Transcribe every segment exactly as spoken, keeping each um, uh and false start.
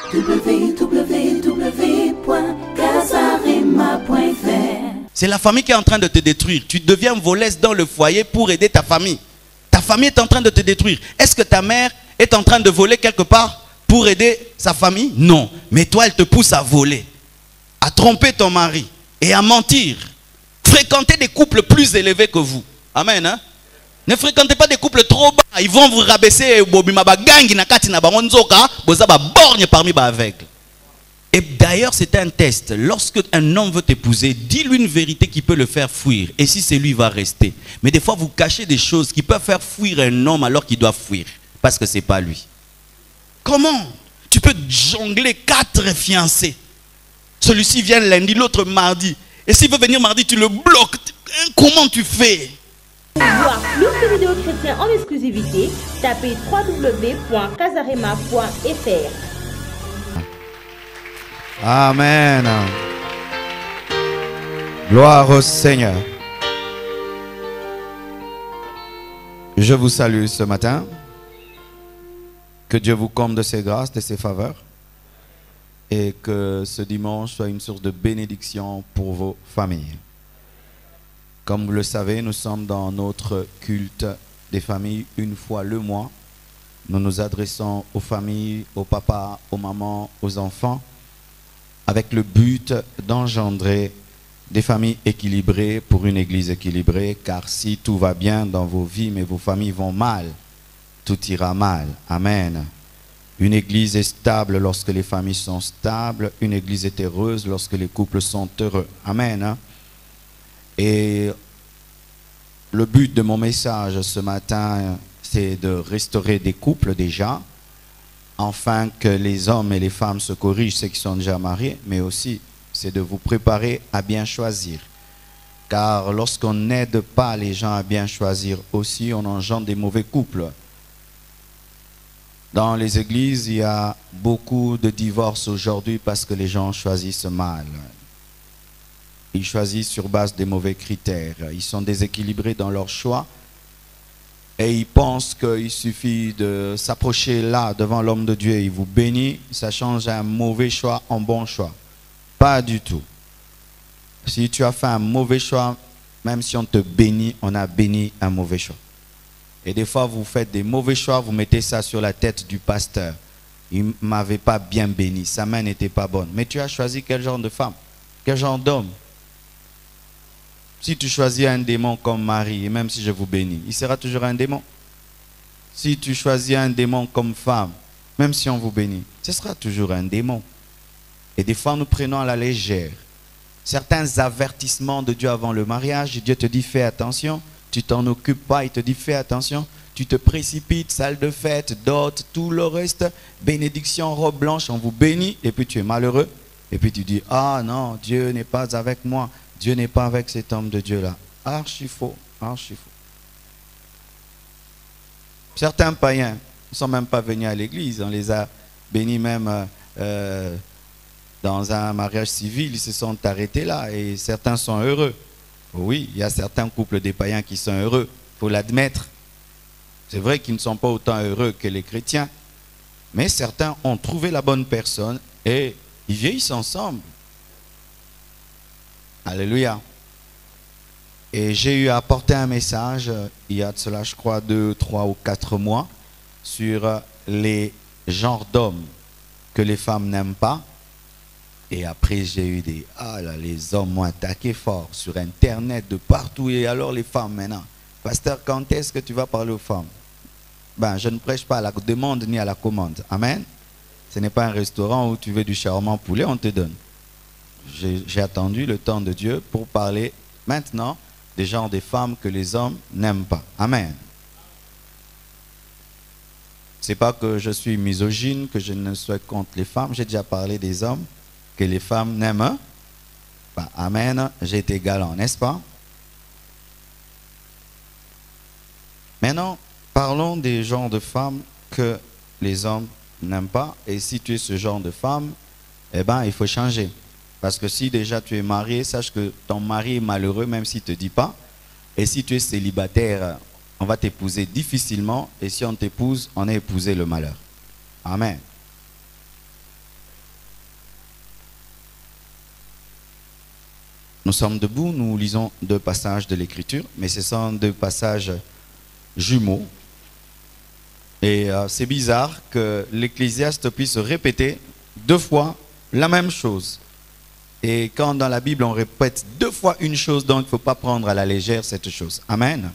w w w point casarema point f r. C'est la famille qui est en train de te détruire. Tu deviens volesse dans le foyer pour aider ta famille. Ta famille est en train de te détruire. Est-ce que ta mère est en train de voler quelque part pour aider sa famille? Non. Mais toi, elle te pousse à voler, à tromper ton mari et à mentir. Fréquentez des couples plus élevés que vous. Amen. Hein? Ne fréquentez pas des couples trop bas. Ils vont vous rabaisser. Parmi les aveugles. Et d'ailleurs, c'est un test. Lorsque un homme veut t'épouser, dis-lui une vérité qui peut le faire fuir. Et si c'est lui, il va rester. Mais des fois, vous cachez des choses qui peuvent faire fuir un homme alors qu'il doit fuir. Parce que ce n'est pas lui. Comment? Tu peux jongler quatre fiancés. Celui-ci vient lundi, l'autre mardi. Et s'il veut venir mardi, tu le bloques. Comment tu fais? Pour voir plus de vidéos chrétiennes en exclusivité, tapez w w w point casarema point f r. Amen. Gloire au Seigneur. Je vous salue ce matin. Que Dieu vous comble de ses grâces, de ses faveurs. Et que ce dimanche soit une source de bénédiction pour vos familles. Comme vous le savez, nous sommes dans notre culte des familles une fois le mois. Nous nous adressons aux familles, aux papas, aux mamans, aux enfants, avec le but d'engendrer des familles équilibrées pour une église équilibrée, car si tout va bien dans vos vies, mais vos familles vont mal, tout ira mal. Amen. Une église est stable lorsque les familles sont stables, une église est heureuse lorsque les couples sont heureux. Amen. Et le but de mon message ce matin, c'est de restaurer des couples déjà, afin que les hommes et les femmes se corrigent, ceux qui sont déjà mariés, mais aussi c'est de vous préparer à bien choisir. Car lorsqu'on n'aide pas les gens à bien choisir aussi, on engendre des mauvais couples. Dans les églises, il y a beaucoup de divorces aujourd'hui parce que les gens choisissent mal. Ils choisissent sur base des mauvais critères. Ils sont déséquilibrés dans leur choix. Et ils pensent qu'il suffit de s'approcher là, devant l'homme de Dieu, il vous bénit, ça change un mauvais choix en bon choix. Pas du tout. Si tu as fait un mauvais choix, même si on te bénit, on a béni un mauvais choix. Et des fois, vous faites des mauvais choix, vous mettez ça sur la tête du pasteur. Il ne m'avait pas bien béni, sa main n'était pas bonne. Mais tu as choisi quel genre de femme? Quel genre d'homme? Si tu choisis un démon comme mari, et même si je vous bénis, il sera toujours un démon. Si tu choisis un démon comme femme, même si on vous bénit, ce sera toujours un démon. Et des fois, nous prenons à la légère certains avertissements de Dieu avant le mariage. Dieu te dit, fais attention. Tu t'en occupes pas, il te dit, fais attention. Tu te précipites, salle de fête, dot, tout le reste, bénédiction, robe blanche, on vous bénit, et puis tu es malheureux. Et puis tu dis, ah non, Dieu n'est pas avec moi. Dieu n'est pas avec cet homme de Dieu-là. Archi faux, archi faux. Certains païens ne sont même pas venus à l'église. On les a bénis même euh, dans un mariage civil. Ils se sont arrêtés là et certains sont heureux. Oui, il y a certains couples des païens qui sont heureux. Il faut l'admettre. C'est vrai qu'ils ne sont pas autant heureux que les chrétiens. Mais certains ont trouvé la bonne personne et ils vieillissent ensemble. Alléluia. Et j'ai eu à apporter un message, il y a de cela, je crois, deux, trois ou quatre mois, sur les genres d'hommes que les femmes n'aiment pas. Et après, j'ai eu des... Ah là, les hommes m'ont attaqué fort sur Internet, de partout. Et alors les femmes maintenant. Pasteur, quand est-ce que tu vas parler aux femmes? Ben, je ne prêche pas à la demande ni à la commande. Amen. Ce n'est pas un restaurant où tu veux du charmant poulet, on te donne. J'ai attendu le temps de Dieu pour parler maintenant des genres des femmes que les hommes n'aiment pas. Amen. C'est pas que je suis misogyne, que je ne suis contre les femmes. J'ai déjà parlé des hommes que les femmes n'aiment pas. Amen. J'ai été galant, n'est-ce pas? Maintenant, parlons des genres de femmes que les hommes n'aiment pas. Et si tu es ce genre de femme, eh ben, il faut changer. Parce que si déjà tu es marié, sache que ton mari est malheureux, même s'il ne te dit pas. Et si tu es célibataire, on va t'épouser difficilement. Et si on t'épouse, on a épousé le malheur. Amen. Nous sommes debout, nous lisons deux passages de l'Écriture, mais ce sont deux passages jumeaux. Et euh, c'est bizarre que l'Ecclésiaste puisse répéter deux fois la même chose. Et quand dans la Bible on répète deux fois une chose, donc il ne faut pas prendre à la légère cette chose. Amen.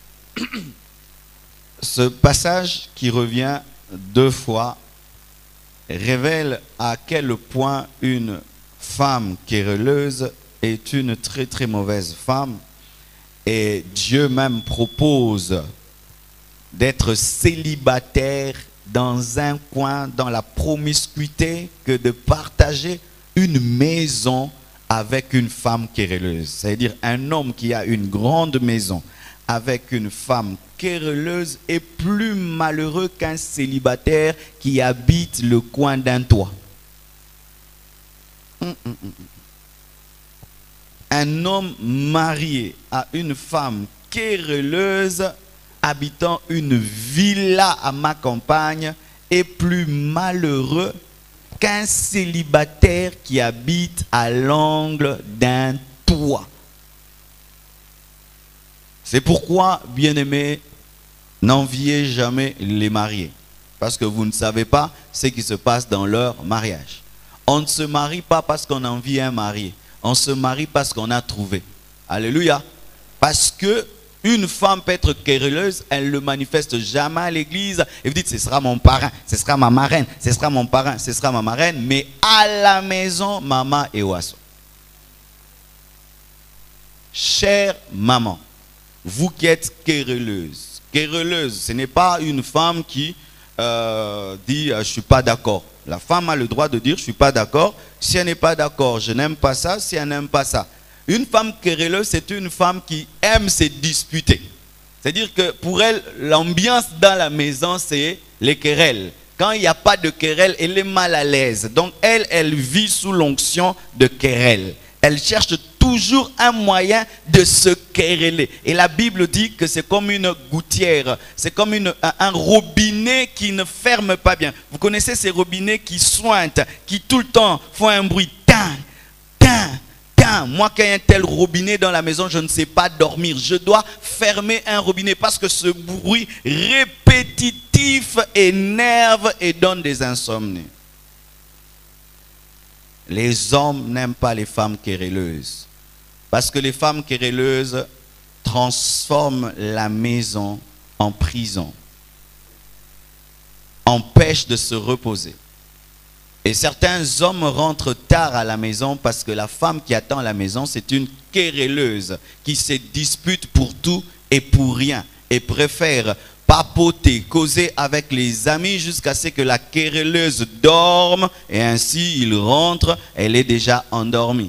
Ce passage qui revient deux fois révèle à quel point une femme querelleuse est une très très mauvaise femme. Et Dieu même propose d'être célibataire dans un coin, dans la promiscuité, que de partager une maison avec une femme querelleuse. C'est-à-dire un homme qui a une grande maison avec une femme querelleuse est plus malheureux qu'un célibataire qui habite le coin d'un toit. Hum, hum, hum. Un homme marié à une femme querelleuse habitant une villa à ma campagne est plus malheureux qu'un célibataire qui habite à l'angle d'un toit. C'est pourquoi, bien-aimés, n'enviez jamais les mariés. Parce que vous ne savez pas ce qui se passe dans leur mariage. On ne se marie pas parce qu'on envie un marié. On se marie parce qu'on a trouvé. Alléluia. Parce que une femme peut être querelleuse, elle ne le manifeste jamais à l'église. Et vous dites, ce sera mon parrain, ce sera ma marraine, ce sera mon parrain, ce sera ma marraine. Mais à la maison, maman et oiseau. Chère maman, vous qui êtes querelleuse, querelleuse, ce n'est pas une femme qui euh, dit euh, « je ne suis pas d'accord ». La femme a le droit de dire « je ne suis pas d'accord ». Si elle n'est pas d'accord, je n'aime pas ça, si elle n'aime pas ça. Une femme querelleuse, c'est une femme qui aime se disputer. C'est-à-dire que pour elle, l'ambiance dans la maison, c'est les querelles. Quand il n'y a pas de querelle, elle est mal à l'aise. Donc elle, elle vit sous l'onction de querelle. Elle cherche toujours un moyen de se quereller. Et la Bible dit que c'est comme une gouttière, c'est comme une, un, un robinet qui ne ferme pas bien. Vous connaissez ces robinets qui sointent, qui tout le temps font un bruit. Tin, tin, tin. Moi, quand il y a un tel robinet dans la maison, je ne sais pas dormir. Je dois fermer un robinet parce que ce bruit répétitif énerve et donne des insomnies. Les hommes n'aiment pas les femmes querelleuses. Parce que les femmes querelleuses transforment la maison en prison. Empêchent de se reposer. Et certains hommes rentrent tard à la maison parce que la femme qui attend à la maison, c'est une querelleuse qui se dispute pour tout et pour rien. Et préfère papoter, causer avec les amis jusqu'à ce que la querelleuse dorme et ainsi il rentre, elle est déjà endormie.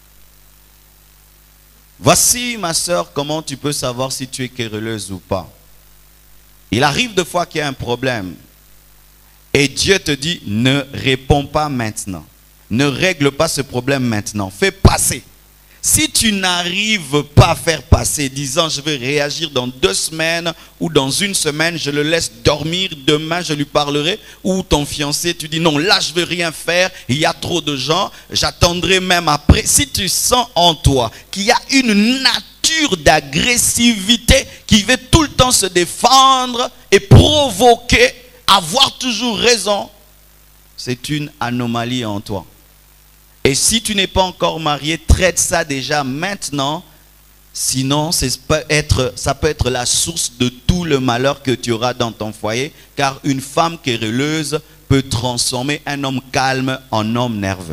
Voici, ma soeur, comment tu peux savoir si tu es querelleuse ou pas. Il arrive de fois qu'il y a un problème et Dieu te dit ne réponds pas maintenant, ne règle pas ce problème maintenant, fais passer. Si tu n'arrives pas à faire passer, disant je vais réagir dans deux semaines ou dans une semaine, je le laisse dormir, demain je lui parlerai, ou ton fiancé, tu dis non, là je ne veux rien faire, il y a trop de gens, j'attendrai même après. Si tu sens en toi qu'il y a une nature d'agressivité qui veut tout le temps se défendre et provoquer, avoir toujours raison, c'est une anomalie en toi. Et si tu n'es pas encore marié, traite ça déjà maintenant. Sinon, peut être, ça peut être la source de tout le malheur que tu auras dans ton foyer. Car une femme querelleuse peut transformer un homme calme en homme nerveux.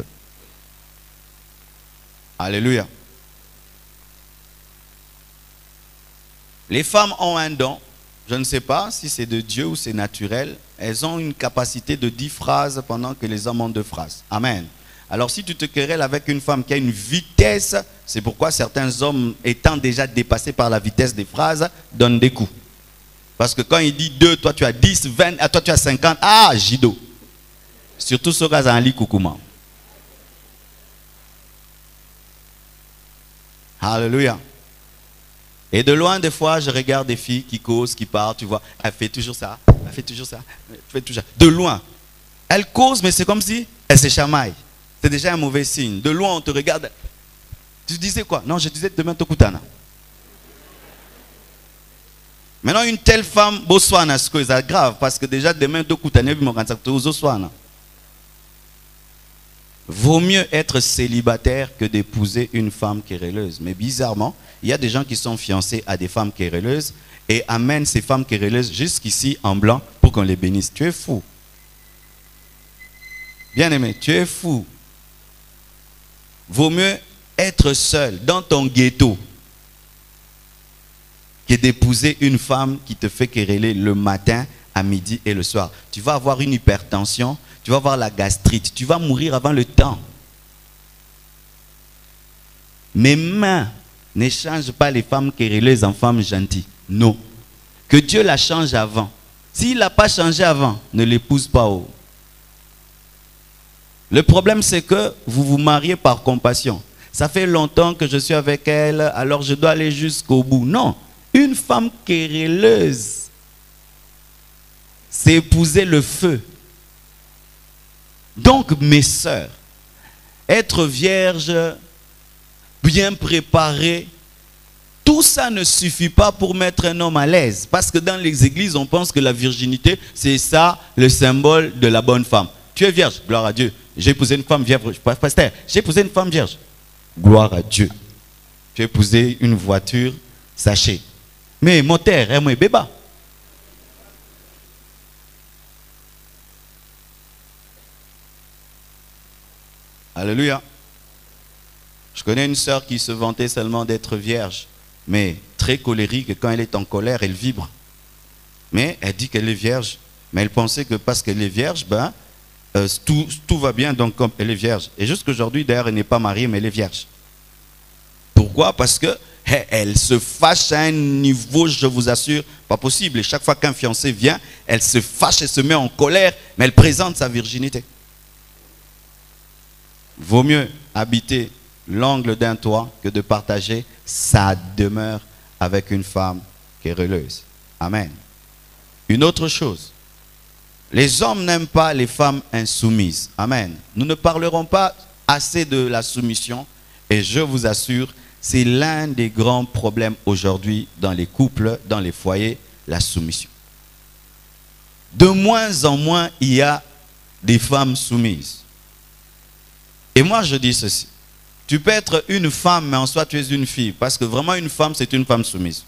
Alléluia. Les femmes ont un don. Je ne sais pas si c'est de Dieu ou c'est naturel. Elles ont une capacité de dix phrases pendant que les hommes ont deux phrases. Amen. Alors si tu te querelles avec une femme qui a une vitesse, c'est pourquoi certains hommes étant déjà dépassés par la vitesse des phrases, donnent des coups. Parce que quand il dit deux, toi tu as dix, vingt, toi tu as cinquante, ah, Jido. Surtout ce cas en lit coucouma. Alléluia. Et de loin, des fois, je regarde des filles qui causent, qui parlent, tu vois, elle fait toujours ça, elle fait toujours ça, elle fait toujours ça. De loin. Elle cause, mais c'est comme si elle se chamaille. C'est déjà un mauvais signe. De loin, on te regarde. Tu disais quoi? Non, je disais demain Tokutana. Maintenant, une telle femme, Botswana, c'est grave, parce que déjà demain Tokutana, vaut mieux être célibataire que d'épouser une femme querelleuse. Mais bizarrement, il y a des gens qui sont fiancés à des femmes querelleuses et amènent ces femmes querelleuses jusqu'ici en blanc pour qu'on les bénisse. Tu es fou. Bien aimé, tu es fou. Vaut mieux être seul dans ton ghetto que d'épouser une femme qui te fait quereller le matin, à midi et le soir. Tu vas avoir une hypertension, tu vas avoir la gastrite, tu vas mourir avant le temps. Mes mains ne changent pas les femmes querelleuses en femmes gentilles. Non. Que Dieu la change avant. S'il n'a pas changé avant, ne l'épouse pas. Oh. Le problème, c'est que vous vous mariez par compassion. Ça fait longtemps que je suis avec elle, alors je dois aller jusqu'au bout. Non. Une femme querelleuse, c'est épouser le feu. Donc, mes sœurs, être vierge, bien préparée, tout ça ne suffit pas pour mettre un homme à l'aise. Parce que dans les églises, on pense que la virginité, c'est ça le symbole de la bonne femme. Tu es vierge, gloire à Dieu. J'ai épousé une femme vierge, pasteur, j'ai épousé une femme vierge. Gloire à Dieu. Tu as épousé une voiture, sachez. Mais moteur, hein, moi, bébé. Alléluia. Je connais une sœur qui se vantait seulement d'être vierge, mais très colérique, et quand elle est en colère, elle vibre. Mais elle dit qu'elle est vierge, mais elle pensait que parce qu'elle est vierge, ben, euh, tout, tout va bien, donc comme elle est vierge. Et jusqu'aujourd'hui, d'ailleurs, elle n'est pas mariée, mais elle est vierge. Pourquoi? Parce que elle se fâche à un niveau, je vous assure, pas possible. Et chaque fois qu'un fiancé vient, elle se fâche et se met en colère, mais elle présente sa virginité. Vaut mieux habiter l'angle d'un toit que de partager sa demeure avec une femme querelleuse. Amen. Une autre chose, les hommes n'aiment pas les femmes insoumises. Amen. Nous ne parlerons pas assez de la soumission et je vous assure, c'est l'un des grands problèmes aujourd'hui dans les couples, dans les foyers, la soumission. De moins en moins, il y a des femmes soumises. Et moi, je dis ceci. Tu peux être une femme, mais en soi, tu es une fille. Parce que vraiment, une femme, c'est une femme soumise.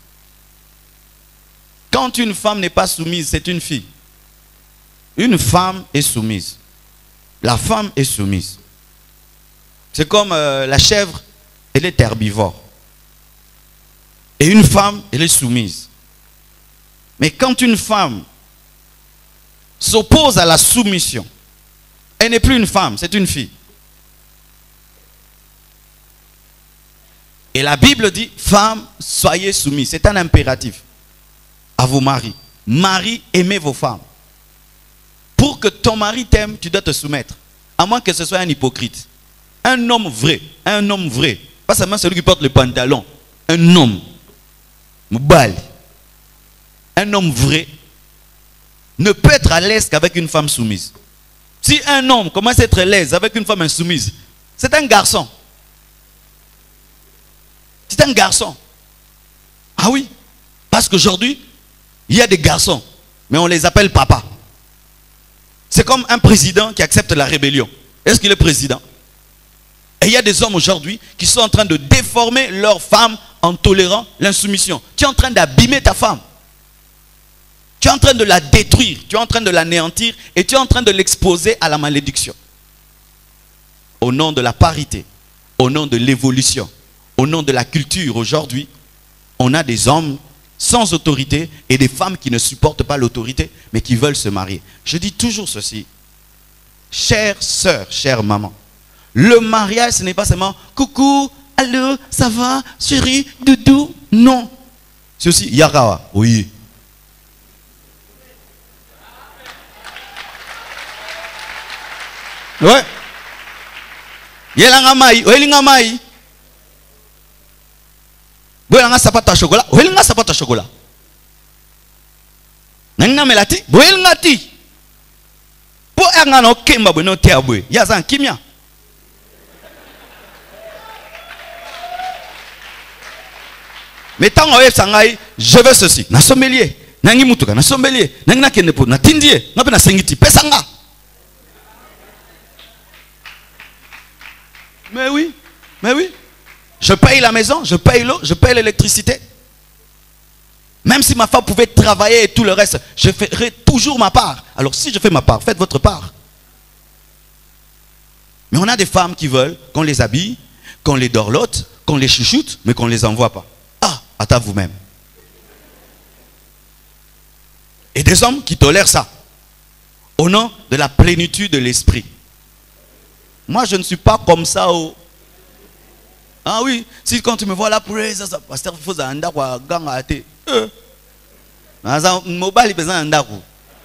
Quand une femme n'est pas soumise, c'est une fille. Une femme est soumise. La femme est soumise. C'est comme euh, la chèvre, elle est herbivore. Et une femme, elle est soumise. Mais quand une femme s'oppose à la soumission, elle n'est plus une femme, c'est une fille. Et la Bible dit, femmes, soyez soumises. C'est un impératif à vos maris. Maris, aimez vos femmes. Pour que ton mari t'aime, tu dois te soumettre. À moins que ce soit un hypocrite. Un homme vrai, un homme vrai. Pas seulement celui qui porte le pantalon. Un homme. Moubal. Un homme vrai ne peut être à l'aise qu'avec une femme soumise. Si un homme commence à être à l'aise avec une femme insoumise, c'est un garçon. C'est un garçon. Ah oui. Parce qu'aujourd'hui, il y a des garçons, mais on les appelle papa. C'est comme un président qui accepte la rébellion. Est-ce qu'il est président? Et il y a des hommes aujourd'hui qui sont en train de déformer leur femme en tolérant l'insoumission. Tu es en train d'abîmer ta femme. Tu es en train de la détruire. Tu es en train de l'anéantir et tu es en train de l'exposer à la malédiction. Au nom de la parité, au nom de l'évolution, au nom de la culture, aujourd'hui, on a des hommes sans autorité et des femmes qui ne supportent pas l'autorité, mais qui veulent se marier. Je dis toujours ceci. Chère sœur, chère maman, le mariage, ce n'est pas seulement coucou, allô, ça va, chérie, doudou. Non. C'est aussi yarawa. Oui. Ouais. Yelanga mai, oelinga mai. Boyanga sapata chocolat, oelinga sapata chocolat. Nanga melati, boyanga ti. Po anga no kemba bo no teabwe. Yazan kimia. Mais tant que sangai, je veux ceci. Na sommelier, nangi mutuka, na sommelier, nangi na kenepo, na tindie, na pe na sengiti, pesanga. Mais oui, mais oui. Je paye la maison, je paye l'eau, je paye l'électricité. Même si ma femme pouvait travailler et tout le reste, je ferai toujours ma part. Alors si je fais ma part, faites votre part. Mais on a des femmes qui veulent qu'on les habille, qu'on les dorlote, qu'on les chouchoute, mais qu'on ne les envoie pas. Ah, à vous-même. Et des hommes qui tolèrent ça, au nom de la plénitude de l'esprit. Moi, je ne suis pas comme ça. Oh. Ah oui, si quand tu me vois là, pour ça, ça, pasteur, il faut un quoi, gang à te. Mobile, il besoin d'un coup.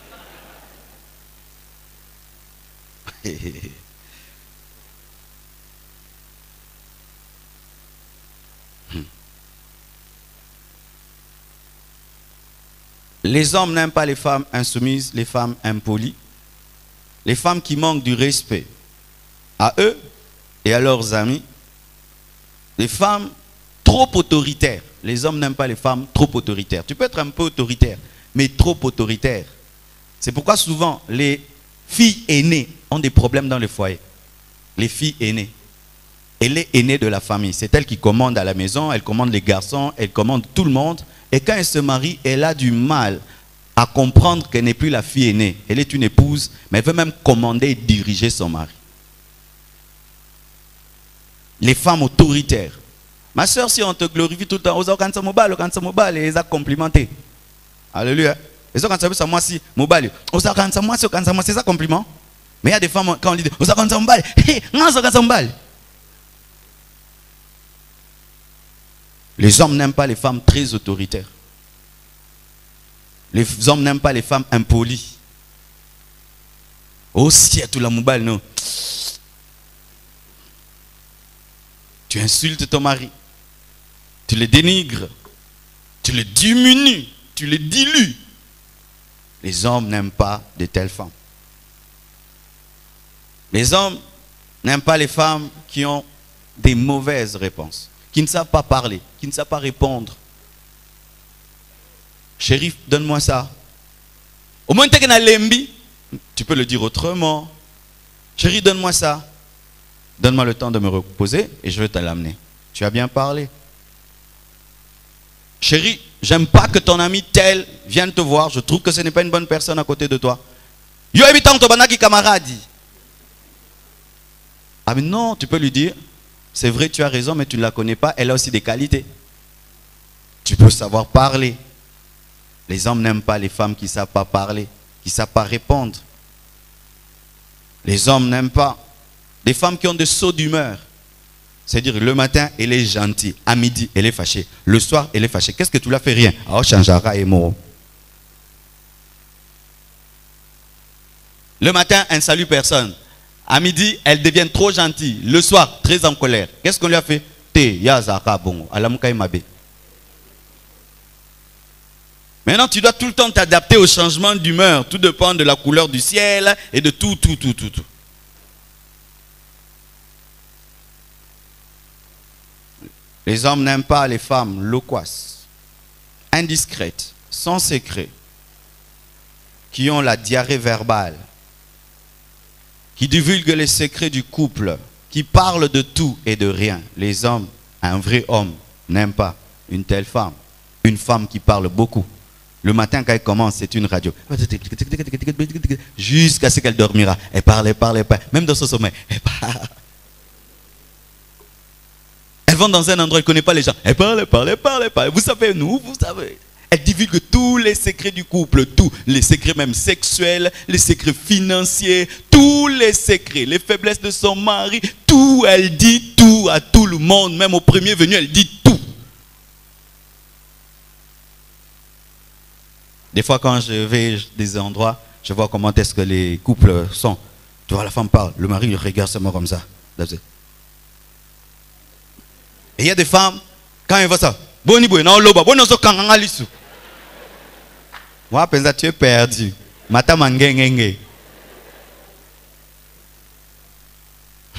Les hommes n'aiment pas les femmes insoumises, les femmes impolies, les femmes qui manquent du respect à eux et à leurs amis, les femmes trop autoritaires. Les hommes n'aiment pas les femmes trop autoritaires. Tu peux être un peu autoritaire, mais trop autoritaire. C'est pourquoi souvent les filles aînées ont des problèmes dans les foyers. Les filles aînées. Elle est aînée de la famille. C'est elle qui commande à la maison, elle commande les garçons, elle commande tout le monde. Et quand elle se marie, elle a du mal à comprendre qu'elle n'est plus la fille aînée. Elle est une épouse, mais elle veut même commander et diriger son mari. Les femmes autoritaires. Ma soeur, si on te glorifie tout le temps, on quand mobile, quand mobile, et ils ont complimenté. Alléluia. Et quand ça moi si mobile, on quand moi si quand moi c'est ça compliment. Mais il y a des femmes quand on dit on quand mobile, hé, non ça quand mobile. Les hommes n'aiment pas les femmes très autoritaires. Les hommes n'aiment pas les femmes impolies. Oh, si à tout la mobile, non. Tu insultes ton mari. Tu le dénigres. Tu le diminues. Tu le dilues. Les hommes n'aiment pas de telles femmes. Les hommes n'aiment pas les femmes qui ont des mauvaises réponses, qui ne savent pas parler, qui ne savent pas répondre. Chérie, donne-moi ça. Au moins, tu peux le dire autrement. Chérie, donne-moi ça. Donne-moi le temps de me reposer et je vais te l'amener. Tu as bien parlé. Chérie, j'aime pas que ton ami tel vienne te voir. Je trouve que ce n'est pas une bonne personne à côté de toi. Yo habitant ton banaki camarade. Ah mais non, tu peux lui dire, c'est vrai, tu as raison, mais tu ne la connais pas. Elle a aussi des qualités. Tu peux savoir parler. Les hommes n'aiment pas les femmes qui ne savent pas parler, qui ne savent pas répondre. Les hommes n'aiment pas des femmes qui ont des sauts d'humeur. C'est-à-dire, le matin, elle est gentille. À midi, elle est fâchée. Le soir, elle est fâchée. Qu'est-ce que tu l'as fait? Rien. Alors, changera et mort. Le matin, elle ne salue personne. À midi, elle devient trop gentille. Le soir, très en colère. Qu'est-ce qu'on lui a fait? Te, yazaka, bon, alamukai mabe. Maintenant, tu dois tout le temps t'adapter au changement d'humeur. Tout dépend de la couleur du ciel et de tout, tout, tout, tout, tout. Les hommes n'aiment pas les femmes loquaces, indiscrètes, sans secret, qui ont la diarrhée verbale, qui divulguent les secrets du couple, qui parlent de tout et de rien. Les hommes, un vrai homme, n'aime pas une telle femme, une femme qui parle beaucoup. Le matin, quand elle commence, c'est une radio. Jusqu'à ce qu'elle dormira. Elle parle, elle parle, elle parle. Même dans son sommeil, elle parle. Elles vont dans un endroit, elle ne connaît pas les gens. Elle parle, elle parle, elle parle, elle parle. Vous savez, nous, vous savez. Elle divulgue tous les secrets du couple, tous les secrets même sexuels, les secrets financiers, tous les secrets, les faiblesses de son mari, tout, elle dit tout à tout le monde. Même au premier venu, elle dit tout. Des fois, quand je vais des endroits, je vois comment est-ce que les couples sont. Tu vois, la femme parle, le mari il regarde seulement comme ça. Et il y a des femmes, quand ils voient ça, boni boy, non loba, boni oso kanganga lisu. Moi, pensa tu es perdu. Mata mangengenge.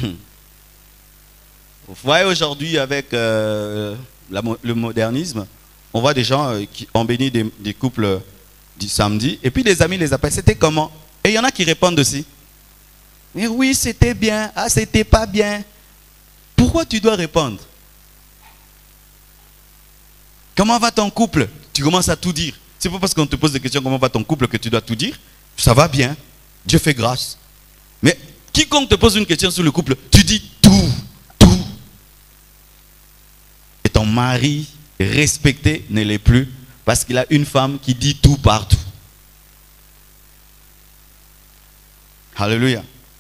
Vous voyez aujourd'hui avec euh, la, le modernisme, on voit des gens euh, qui ont béni des, des couples euh, du samedi, et puis les amis les appellent, c'était comment? Et il y en a qui répondent aussi. Mais oui, c'était bien, ah, c'était pas bien. Pourquoi tu dois répondre? Comment va ton couple? Tu commences à tout dire. C'est pas parce qu'on te pose des questions comment va ton couple que tu dois tout dire. Ça va bien, Dieu fait grâce. Mais quiconque te pose une question sur le couple, tu dis tout, tout. Et ton mari respecté ne l'est plus parce qu'il a une femme qui dit tout partout. Alléluia.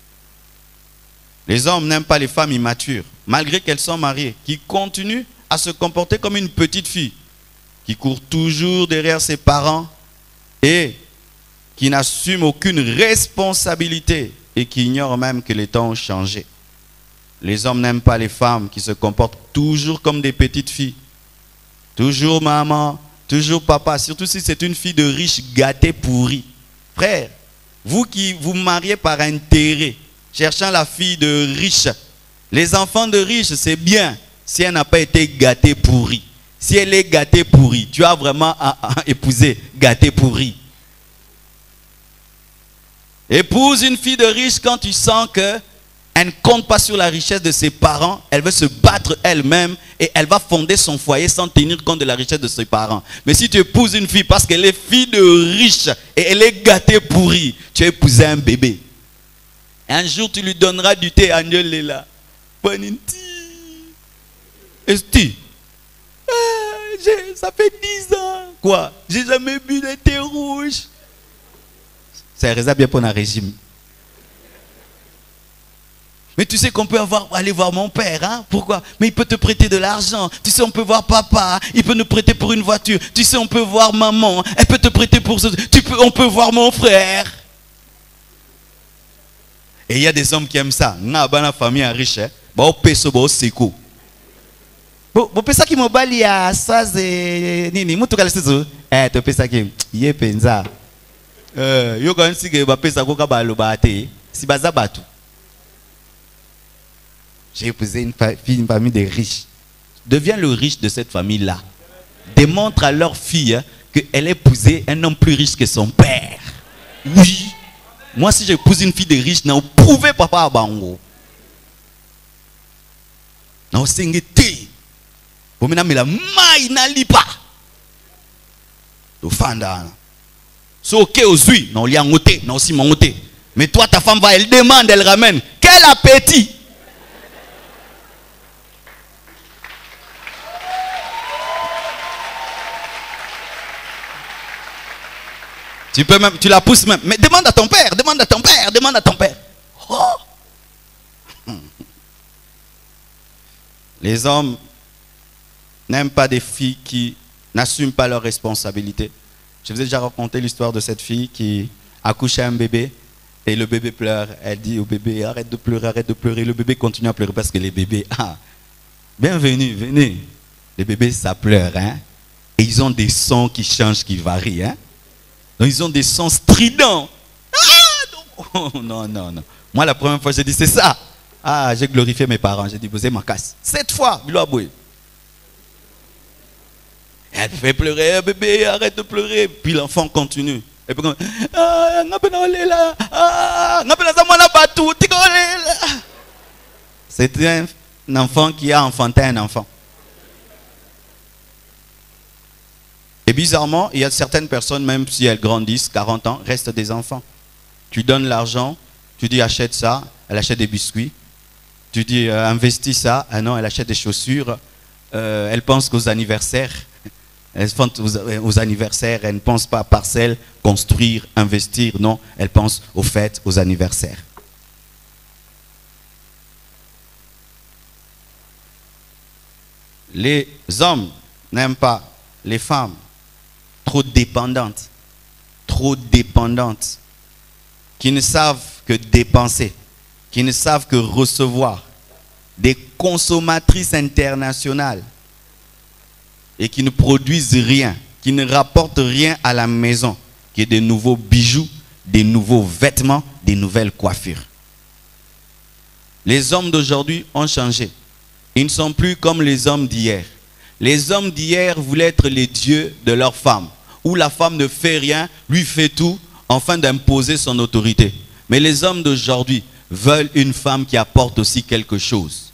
Les hommes n'aiment pas les femmes immatures, malgré qu'elles sont mariées, qui continuent à se comporter comme une petite fille, qui court toujours derrière ses parents et qui n'assume aucune responsabilité et qui ignore même que les temps ont changé. Les hommes n'aiment pas les femmes qui se comportent toujours comme des petites filles. Toujours maman, toujours papa, surtout si c'est une fille de riche gâtée pourrie. Frère, vous qui vous mariez par intérêt, cherchant la fille de riche, les enfants de riches, c'est bien si elle n'a pas été gâtée pourrie. Si elle est gâtée pourrie, tu as vraiment à, à épouser gâtée pourrie. Épouse une fille de riche quand tu sens que elle ne compte pas sur la richesse de ses parents, elle veut se battre elle-même et elle va fonder son foyer sans tenir compte de la richesse de ses parents. Mais si tu épouses une fille parce qu'elle est fille de riche et elle est gâtée pourrie, tu as épousé un bébé. Un jour tu lui donneras du thé à Nyolela. Paninti. Esti. Ah, ça fait dix ans. Quoi? J'ai jamais bu de thé rouge. C'est réservé bien pour un régime. Mais tu sais qu'on peut avoir, aller voir mon père, hein? Pourquoi? Mais il peut te prêter de l'argent. Tu sais, on peut voir papa, il peut nous prêter pour une voiture. Tu sais, on peut voir maman, elle peut te prêter pour ce... Tu peux, on peut voir mon frère. Et il y a des hommes qui aiment ça. Na bana famille riche, hein? Ba peso ba seko. Bo bo pesa ki mobali ya swaze nini mutu kale sizo. Eh to pesa ki ye penza. Euh yo kan sige ba pesa ko ka ba lo ba te. Si baza batu. J'ai épousé une fille, une famille de riches. Deviens le riche de cette famille-là. Démontre à leur fille hein, qu'elle a épousé un homme plus riche que son père. Oui. Moi, si j'épouse une fille de riche, non, prouvez papa à Bango. Non, c'est une thé. Vous me la maille n'a pas. Tu fanda. C'est ok aussi. Non, il y a un côté, non, aussi mon côté. Mais toi, ta femme va, elle demande, elle ramène. Quel appétit! Tu peux même, tu la pousses même. Mais demande à ton père, demande à ton père, demande à ton père. Oh. Les hommes n'aiment pas des filles qui n'assument pas leurs responsabilités. Je vous ai déjà raconté l'histoire de cette fille qui accouchait un bébé et le bébé pleure. Elle dit au bébé, arrête de pleurer, arrête de pleurer. Le bébé continue à pleurer parce que les bébés, ah, bienvenue, venez. Les bébés, ça pleure, hein. Et ils ont des sons qui changent, qui varient, hein. Donc ils ont des sons stridents. Ah, non. Oh, non, non, non. Moi, la première fois, j'ai dit, c'est ça. Ah, j'ai glorifié mes parents. J'ai dit, vous êtes ma casse. Cette fois, elle fait pleurer, bébé, arrête de pleurer. Puis l'enfant continue. Et puis, ah, c'est un enfant qui a enfanté un enfant. Et bizarrement, il y a certaines personnes, même si elles grandissent, quarante ans, restent des enfants. Tu donnes l'argent, tu dis achète ça, elle achète des biscuits. Tu dis euh, investis ça, ah non, elle achète des chaussures. Euh, elle pense qu'aux anniversaires, elle pense aux, aux anniversaires, elle ne pense pas à parcelle, construire, investir, non, elle pense aux fêtes, aux anniversaires. Les hommes n'aiment pas les femmes trop dépendantes, trop dépendantes, qui ne savent que dépenser, qui ne savent que recevoir, des consommatrices internationales et qui ne produisent rien, qui ne rapportent rien à la maison, qui est des nouveaux bijoux, des nouveaux vêtements, des nouvelles coiffures. Les hommes d'aujourd'hui ont changé. Ils ne sont plus comme les hommes d'hier. Les hommes d'hier voulaient être les dieux de leur femme, où la femme ne fait rien, lui fait tout, afin d'imposer son autorité. Mais les hommes d'aujourd'hui veulent une femme qui apporte aussi quelque chose.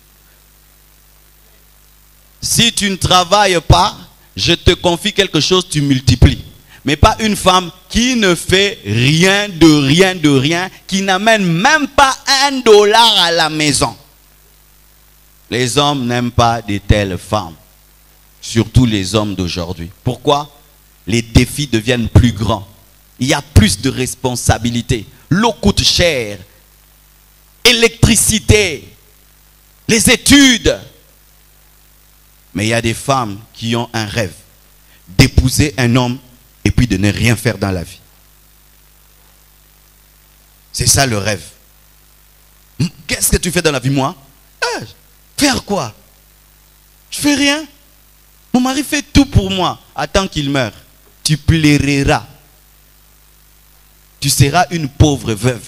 Si tu ne travailles pas, je te confie quelque chose, tu multiplies. Mais pas une femme qui ne fait rien de rien de rien, qui n'amène même pas un dollar à la maison. Les hommes n'aiment pas de telles femmes. Surtout les hommes d'aujourd'hui. Pourquoi? Les défis deviennent plus grands. Il y a plus de responsabilités. L'eau coûte cher. Électricité. Les études. Mais il y a des femmes qui ont un rêve d'épouser un homme et puis de ne rien faire dans la vie. C'est ça le rêve. Qu'est-ce que tu fais dans la vie, moi? Eh, faire quoi? Je fais rien. Mon mari fait tout pour moi. Attends qu'il meure. Tu plairas. Tu seras une pauvre veuve.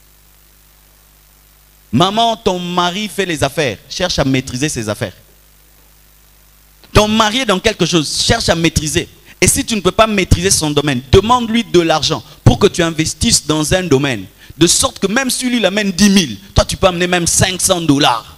Maman, ton mari fait les affaires. Cherche à maîtriser ses affaires. Ton mari est dans quelque chose. Cherche à maîtriser. Et si tu ne peux pas maîtriser son domaine, demande-lui de l'argent pour que tu investisses dans un domaine. De sorte que même si lui il amène dix mille, toi tu peux amener même cinq cents dollars.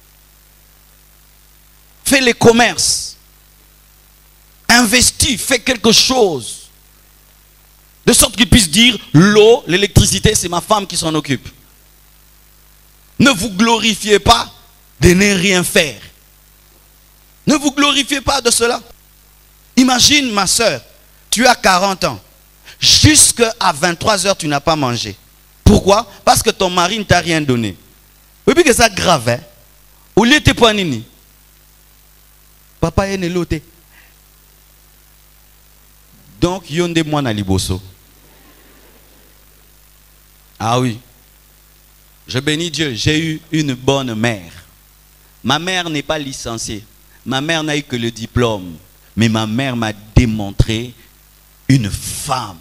Fais les commerces. Investis, fais quelque chose. De sorte qu'il puisse dire, l'eau, l'électricité, c'est ma femme qui s'en occupe. Ne vous glorifiez pas de ne rien faire. Ne vous glorifiez pas de cela. Imagine ma soeur, tu as quarante ans. Jusqu'à vingt-trois heures, tu n'as pas mangé. Pourquoi? Parce que ton mari ne t'a rien donné. Et puis que ça grave, hein? Au lieu de te nini. Papa est né l'autre. Donc, yonde moi na liboso. Ah oui. Je bénis Dieu, j'ai eu une bonne mère. Ma mère n'est pas licenciée. Ma mère n'a eu que le diplôme. Mais ma mère m'a démontré une femme.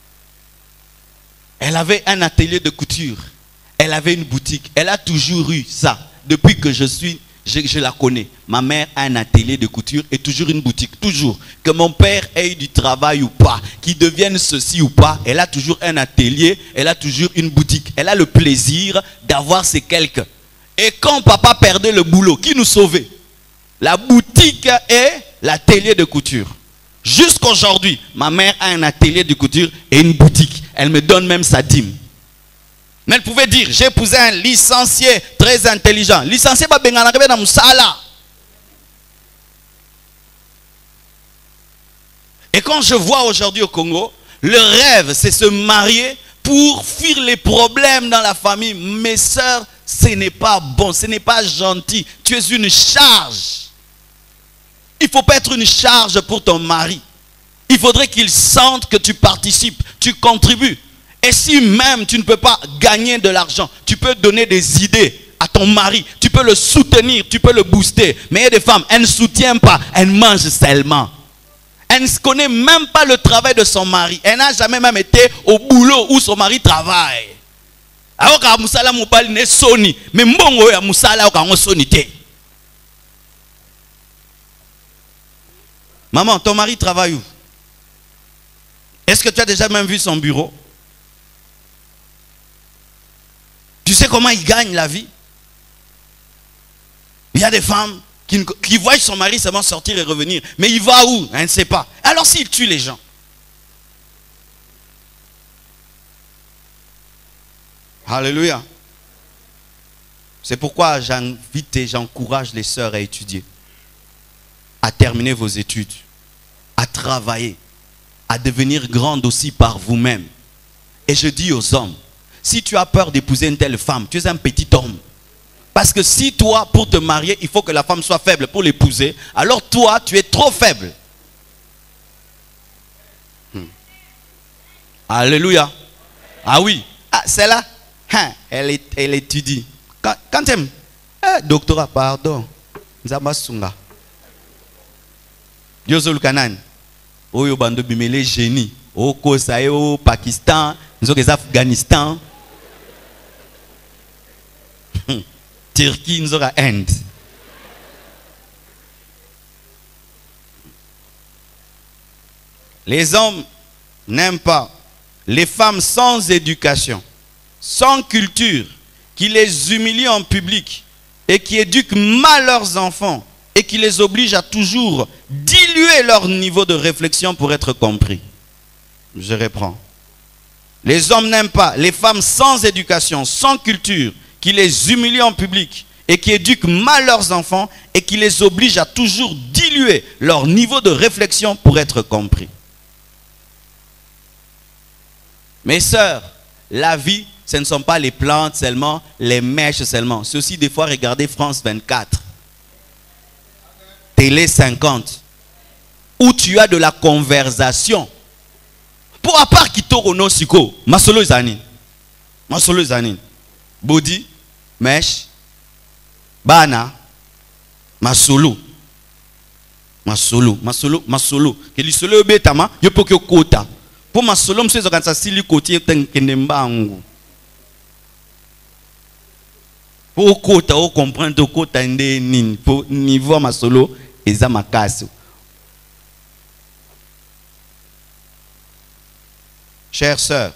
Elle avait un atelier de couture. Elle avait une boutique. Elle a toujours eu ça. Depuis que je suis, je, je la connais. Ma mère a un atelier de couture et toujours une boutique. Toujours. Que mon père ait eu du travail ou pas, qu'il devienne ceci ou pas, elle a toujours un atelier, elle a toujours une boutique. Elle a le plaisir d'avoir ces quelques. Et quand papa perdait le boulot, qui nous sauvait? La boutique et l'atelier de couture. Jusqu'aujourd'hui, ma mère a un atelier de couture et une boutique. Elle me donne même sa dîme. Mais elle pouvait dire, j'ai épousé un licencié très intelligent. Licencié, pas bengana kebe na musala. Et quand je vois aujourd'hui au Congo, le rêve, c'est se marier pour fuir les problèmes dans la famille. Mes sœurs, ce n'est pas bon, ce n'est pas gentil. Tu es une charge. Il ne faut pas être une charge pour ton mari. Il faudrait qu'il sente que tu participes, tu contribues. Et si même tu ne peux pas gagner de l'argent, tu peux donner des idées à ton mari. Tu peux le soutenir, tu peux le booster. Mais il y a des femmes, elles ne soutiennent pas, elles mangent seulement. Elle ne connaît même pas le travail de son mari. Elle n'a jamais même été au boulot où son mari travaille. Alors que musala mobali ne soni, mais mbongo ya musala ka soni te. Maman, ton mari travaille où? Est-ce que tu as déjà même vu son bureau? Tu sais comment il gagne la vie? Il y a des femmes qui, qui voient son mari seulement sortir et revenir. Mais il va où? Elle ne sait pas. Alors s'il tue les gens? Alléluia. C'est pourquoi j'invite et j'encourage les sœurs à étudier, à terminer vos études, à travailler, à devenir grande aussi par vous-même. Et je dis aux hommes, si tu as peur d'épouser une telle femme, tu es un petit homme. Parce que si toi, pour te marier, il faut que la femme soit faible pour l'épouser, alors toi, tu es trop faible. Hmm. Alléluia. Ah oui. Ah, celle-là, hein, elle, est, elle étudie. Quand, quand tu aimes, eh, doctorat, pardon, Nzabasunga. Yozol Kanan. Oyo bando bimele génie. Au Kosaï, au Pakistan, nous sommes Afghanistan. Turquie, nous sommes Inde. Les hommes n'aiment pas les femmes sans éducation, sans culture, qui les humilient en public et qui éduquent mal leurs enfants et qui les obligent à toujours diluer leur niveau de réflexion pour être compris. Je reprends. Les hommes n'aiment pas les femmes sans éducation, sans culture, qui les humilient en public et qui éduquent mal leurs enfants et qui les obligent à toujours diluer leur niveau de réflexion pour être compris. Mes sœurs, la vie, ce ne sont pas les plantes seulement, les mèches seulement. C'est aussi des fois regarder France vingt-quatre, Télé cinquante, où tu as de la conversation. Pour à part qui toro no siko, masolo zani, masolo zani, body, mèche, bana, masolo, masolo, masolo, masolo. Que li solo betama, yo poke kota. Pour masolo mse zo kansa sili koti tenkendemba angu. Pour kota, o comprendre kota inde nin, pour niveau masolo eza makaso. Chères sœurs,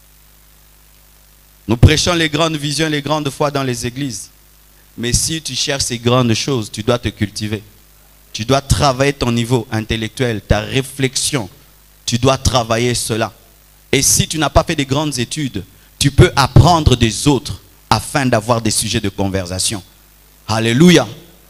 nous prêchons les grandes visions, les grandes foi dans les églises. Mais si tu cherches ces grandes choses, tu dois te cultiver. Tu dois travailler ton niveau intellectuel, ta réflexion. Tu dois travailler cela. Et si tu n'as pas fait de grandes études, tu peux apprendre des autres afin d'avoir des sujets de conversation. Alléluia.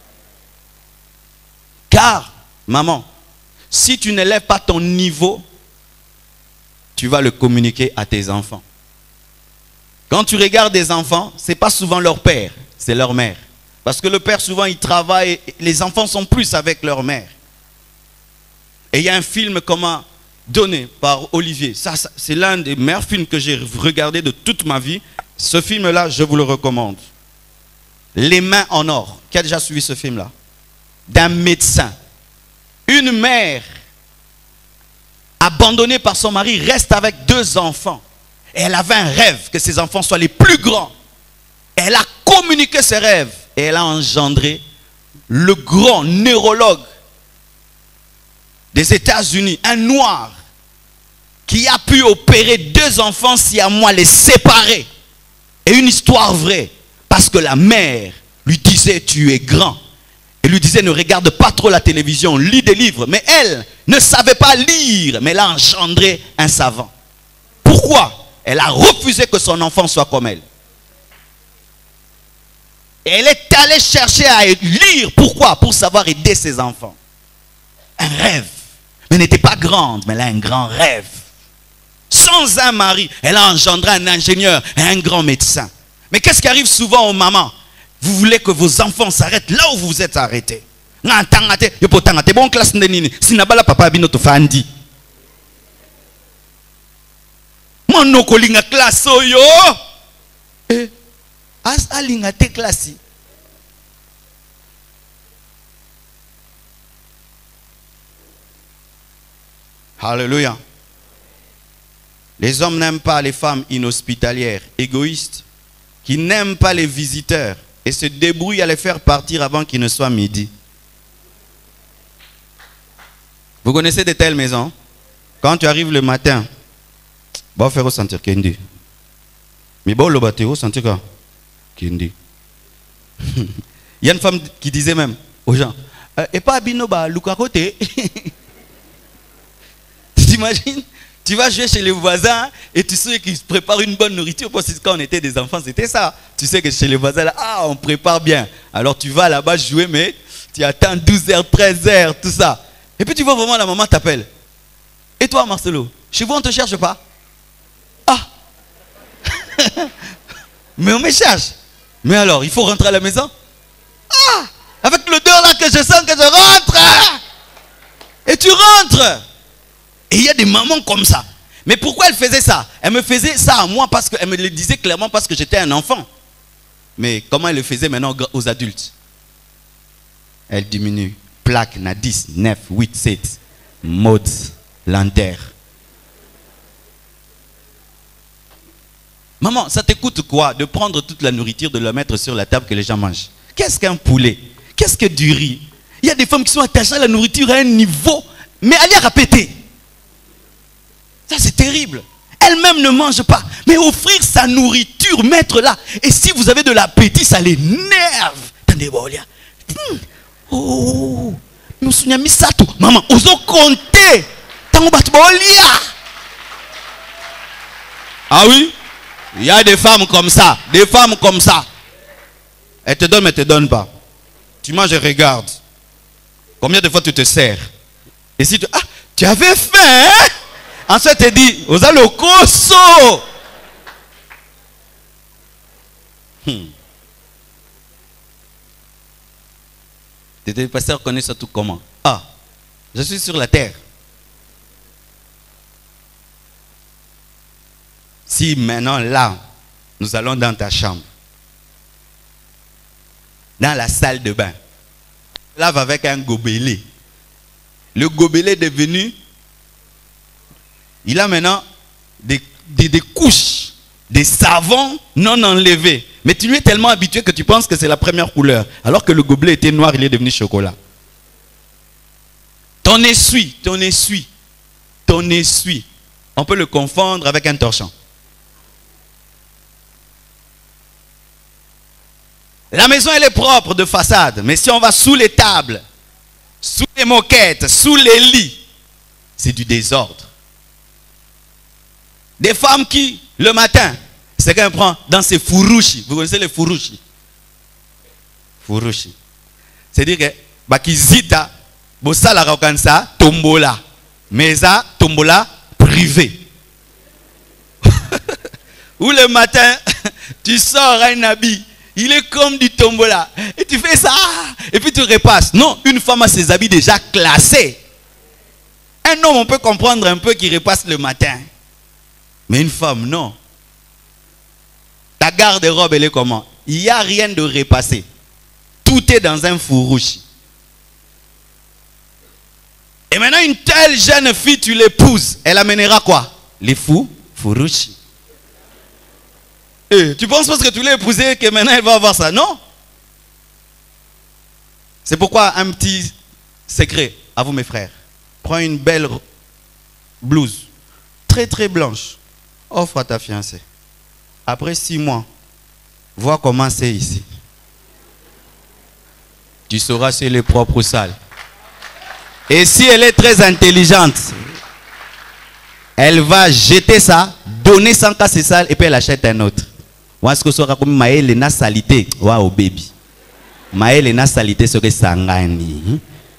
Car, maman, si tu n'élèves pas ton niveau, tu vas le communiquer à tes enfants. Quand tu regardes des enfants, ce n'est pas souvent leur père, c'est leur mère. Parce que le père, souvent, il travaille, les enfants sont plus avec leur mère. Et il y a un film comment donné par Olivier. Ça, ça c'est l'un des meilleurs films que j'ai regardé de toute ma vie. Ce film-là, je vous le recommande. Les mains en or. Qui a déjà suivi ce film-là? D'un médecin. Une mère abandonnée par son mari reste avec deux enfants. Et elle avait un rêve que ses enfants soient les plus grands. Elle a communiqué ses rêves. Et elle a engendré le grand neurologue des États-Unis, un noir, qui a pu opérer deux enfants si à moi les séparer. Et une histoire vraie. Parce que la mère lui disait, tu es grand. Et lui disait, ne regarde pas trop la télévision, lis des livres. Mais elle ne savait pas lire, mais elle a engendré un savant. Pourquoi? Elle a refusé que son enfant soit comme elle. Et elle est allée chercher à lire. Pourquoi? Pour savoir aider ses enfants. Un rêve. Mais elle n'était pas grande, mais elle a un grand rêve. Sans un mari, elle a engendré un ingénieur et un grand médecin. Mais qu'est-ce qui arrive souvent aux mamans? Vous voulez que vos enfants s'arrêtent là où vous vous êtes arrêtés. Bon classe ndenini. Sinabala papa bino to fandi. Mon kolinga classe yo. Eh, as alinga te classe. Alléluia. Les hommes n'aiment pas les femmes inhospitalières, égoïstes, qui n'aiment pas les visiteurs et se débrouillent à les faire partir avant qu'il ne soit midi. Vous connaissez de telles maisons? Quand tu arrives le matin, bon faire ressentir Kendi. Mais bon le bateau sentir quoi? Kendi. Il y a une femme qui disait même aux gens, et pas binoba lukakote. Tu t'imagines? Tu vas jouer chez les voisins et tu sais qu'ils préparent une bonne nourriture. Parce que quand on était des enfants, c'était ça. Tu sais que chez les voisins, là, ah, on prépare bien. Alors tu vas là-bas jouer, mais tu attends douze heures, treize heures, tout ça. Et puis tu vois vraiment la maman t'appelle. Et toi, Marcelo, chez vous, on ne te cherche pas? Ah. Mais on me cherche. Mais alors, il faut rentrer à la maison? Ah. Avec l'odeur là que je sens que je rentre. Et tu rentres. Et il y a des mamans comme ça. Mais pourquoi elle faisait ça? Elle me faisait ça à moi parce qu'elle me le disait clairement parce que j'étais un enfant. Mais comment elle le faisait maintenant aux adultes? Elle diminue. Plaque, na dix, neuf, huit, sept. Mode, lanterne. Maman, ça te coûte quoi de prendre toute la nourriture, de la mettre sur la table que les gens mangent? Qu'est-ce qu'un poulet? Qu'est-ce que du riz? Il y a des femmes qui sont attachées à la nourriture à un niveau. Mais allez répéter. Ça, c'est terrible. Elle-même ne mange pas. Mais offrir sa nourriture, mettre là. Et si vous avez de l'appétit, ça l'énerve. Attendez, oh, nous sommes mis ça tout. Maman, osons compter. Ah oui? Il y a des femmes comme ça. Des femmes comme ça. Elles te donnent, mais elles ne te donnent pas. Tu manges et regardes. Combien de fois tu te sers? Et si tu... Ah, tu avais faim, hein? Ensuite, tu te dis, vous avez le cosso. Hmm. Tes pasteurs connaissent ça tout comment? Ah, je suis sur la terre. Si maintenant, là, nous allons dans ta chambre, dans la salle de bain, lave avec un gobelet. Le gobelet est devenu, il a maintenant des, des, des couches, des savons non enlevés. Mais tu lui es tellement habitué que tu penses que c'est la première couleur. Alors que le gobelet était noir, il est devenu chocolat. Ton essuie, ton essuie, ton essuie. On peut le confondre avec un torchon. La maison, elle est propre de façade. Mais si on va sous les tables, sous les moquettes, sous les lits, c'est du désordre. Des femmes qui, le matin, c'est qu'elle prend dans ses furushi. Vous connaissez les furushi? Furushi. C'est-à-dire que, bakizita, bosala rakansa, tombola. Mais ça, tombola privé. Ou le matin, tu sors un habit. Il est comme du tombola. Et tu fais ça. Et puis tu repasses. Non, une femme a ses habits déjà classés. Un homme, on peut comprendre un peu qu'il repasse le matin. Mais une femme, non. Ta garde-robe, elle est comment? Il n'y a rien de repassé. Tout est dans un furushi. Et maintenant, une telle jeune fille, tu l'épouses. Elle amènera quoi? Les fous, furushi. Et tu penses parce que tu l'as épousée que maintenant elle va avoir ça? Non. C'est pourquoi un petit secret à vous mes frères. Prends une belle blouse, très très blanche. Offre à ta fiancée. Après six mois, vois comment c'est ici. Tu sauras si elle est propre ou sale. Et si elle est très intelligente, elle va jeter ça, donner cent cas c'est sale et puis elle achète un autre. Est-ce que ça comme maël na salité? Waouh baby. Maël na salité ce que sangani.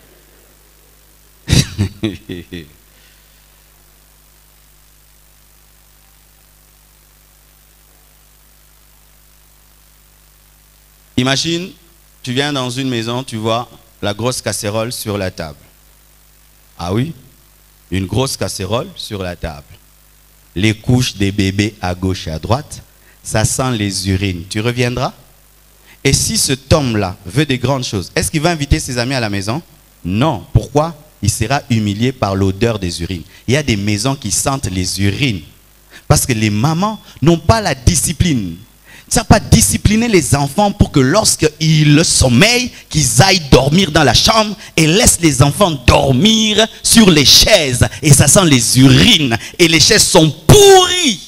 Imagine, tu viens dans une maison, tu vois la grosse casserole sur la table. Ah oui, une grosse casserole sur la table. Les couches des bébés à gauche et à droite. Ça sent les urines. Tu reviendras? Et si cet homme-là veut des grandes choses, est-ce qu'il va inviter ses amis à la maison? Non. Pourquoi? Il sera humilié par l'odeur des urines. Il y a des maisons qui sentent les urines. Parce que les mamans n'ont pas la discipline. Ils ne savent pas discipliner les enfants pour que lorsqu'ils sommeillent, qu'ils aillent dormir dans la chambre et laissent les enfants dormir sur les chaises. Et ça sent les urines. Et les chaises sont pourries.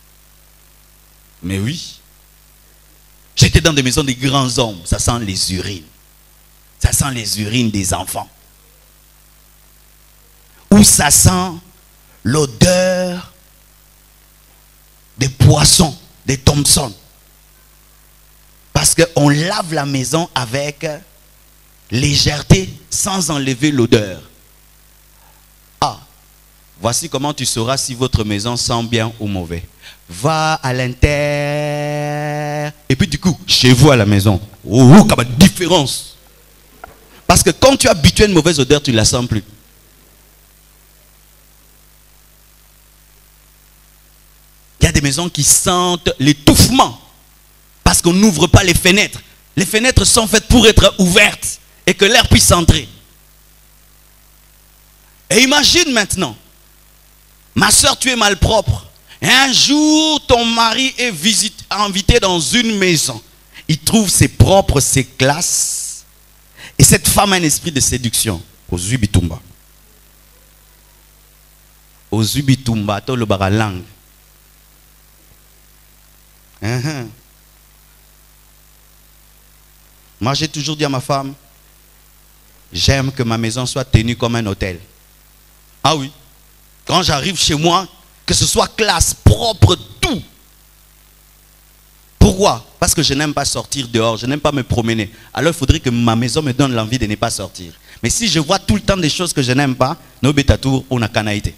Mais oui, j'étais dans des maisons des grands hommes, ça sent les urines. Ça sent les urines des enfants. Ou ça sent l'odeur des poissons, des Thompson. Parce qu'on lave la maison avec légèreté, sans enlever l'odeur. Ah, voici comment tu sauras si votre maison sent bien ou mauvais. Va à l'inter. Et puis du coup, chez vous à la maison. Oh, quelle différence. Parce que quand tu es habitué à une mauvaise odeur, tu ne la sens plus. Il y a des maisons qui sentent l'étouffement. Parce qu'on n'ouvre pas les fenêtres. Les fenêtres sont faites pour être ouvertes. Et que l'air puisse entrer. Et imagine maintenant. Ma soeur, tu es malpropre. Et un jour, ton mari est visite, invité dans une maison. Il trouve ses propres, ses classes. Et cette femme a un esprit de séduction. Aux Zubitumba. Aux ubitumba, to le baralang. Uh-huh. Moi, j'ai toujours dit à ma femme, j'aime que ma maison soit tenue comme un hôtel. Ah oui. Quand j'arrive chez moi, que ce soit classe, propre, tout. Pourquoi? Parce que je n'aime pas sortir dehors, je n'aime pas me promener. Alors il faudrait que ma maison me donne l'envie de ne pas sortir. Mais si je vois tout le temps des choses que je n'aime pas, no betatour, on a canaïté.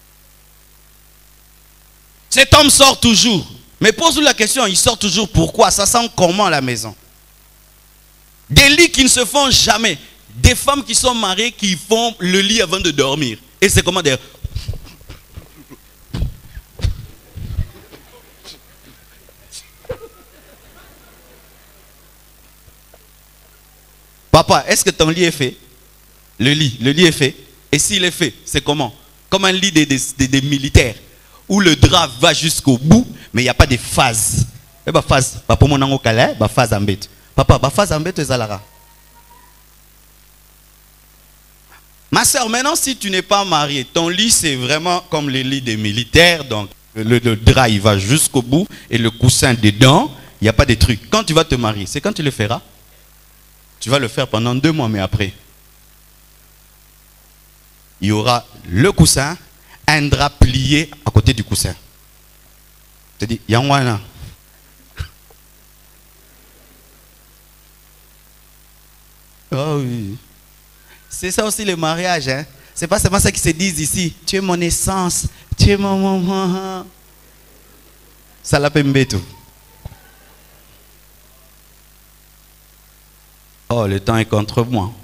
Cet homme sort toujours. Mais pose-lui la question, il sort toujours pourquoi? Ça sent comment la maison? Des lits qui ne se font jamais. Des femmes qui sont mariées qui font le lit avant de dormir. Et c'est comment dire? Papa, est-ce que ton lit est fait? Le lit, le lit est fait. Et s'il est fait, c'est comment? Comme un lit des, des, des, des militaires. Où le drap va jusqu'au bout, mais il n'y a pas de phase. Et bah phase, bah pour mon ango calais, bah phase en bête. Papa, bah phase en bête et zalara. Ma soeur, maintenant si tu n'es pas mariée, ton lit c'est vraiment comme le lit des militaires, donc le, le drap il va jusqu'au bout et le coussin dedans, il n'y a pas de trucs. Quand tu vas te marier, c'est quand tu le feras? Tu vas le faire pendant deux mois, mais après, il y aura le coussin, un drap plié à côté du coussin. Tu te dis, Yangwana. Oh oui. C'est ça aussi le mariage. Hein? C'est pas seulement ça qu'ils se disent ici. Tu es mon essence. Tu es mon maman. Ça l'appelle tout. Oh, le temps est contre moi.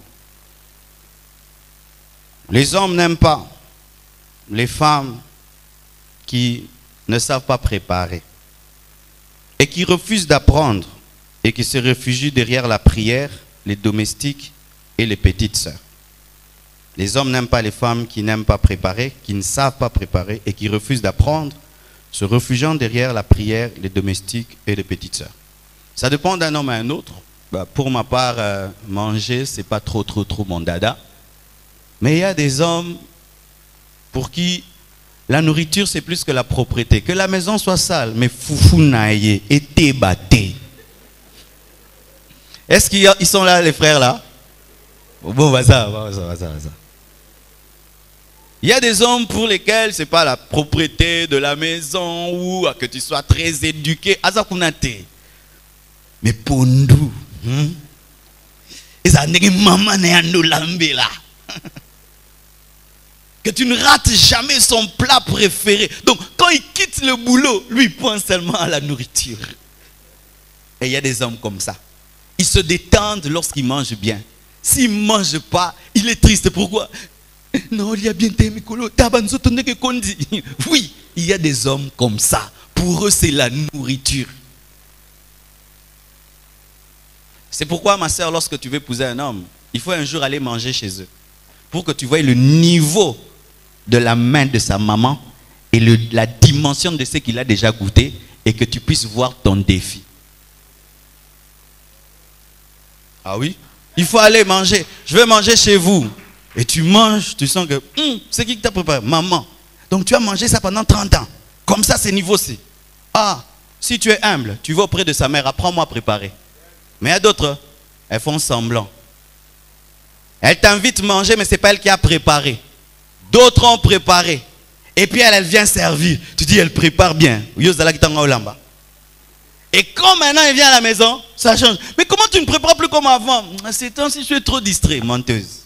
Les hommes n'aiment pas les femmes qui ne savent pas préparer et qui refusent d'apprendre et qui se réfugient derrière la prière, les domestiques et les petites sœurs. Les hommes n'aiment pas les femmes qui n'aiment pas préparer, qui ne savent pas préparer et qui refusent d'apprendre, se réfugiant derrière la prière, les domestiques et les petites sœurs. Ça dépend d'un homme à un autre. Bah, pour ma part, euh, manger, c'est pas trop, trop, trop mon dada. Mais il y a des hommes pour qui la nourriture, c'est plus que la propreté. Que la maison soit sale, mais foufou naïe, été batté. Est-ce qu'ils sont là, les frères, là? Bon, va ça, va ça, va ça, va ça. Il y a des hommes pour lesquels c'est pas la propreté de la maison ou que tu sois très éduqué. Azakunate. Mais pondou. Hmm? Que tu ne rates jamais son plat préféré. Donc, quand il quitte le boulot, lui, il pense seulement à la nourriture. Et il y a des hommes comme ça. Ils se détendent lorsqu'ils mangent bien. S'ils ne mangent pas, il est triste. Pourquoi? Non, il y a bien des Mikolo. Oui, il y a des hommes comme ça. Pour eux, c'est la nourriture. C'est pourquoi, ma soeur, lorsque tu veux épouser un homme, il faut un jour aller manger chez eux. Pour que tu voies le niveau de la main de sa maman et le, la dimension de ce qu'il a déjà goûté et que tu puisses voir ton défi. Ah oui? Il faut aller manger. Je vais manger chez vous. Et tu manges, tu sens que hum, c'est qui qui t'a préparé? Maman. Donc tu as mangé ça pendant trente ans. Comme ça, c'est niveau C. Ah, si tu es humble, tu vas auprès de sa mère, apprends-moi à préparer. Mais il y a d'autres, elles font semblant. Elle t'invite à manger, mais ce n'est pas elle qui a préparé. D'autres ont préparé. Et puis elle, elle vient servir. Tu dis, elle prépare bien. Et quand maintenant elle vient à la maison, ça change. Mais comment tu ne prépares plus comme avant? C'est temps si je suis trop distrait, menteuse.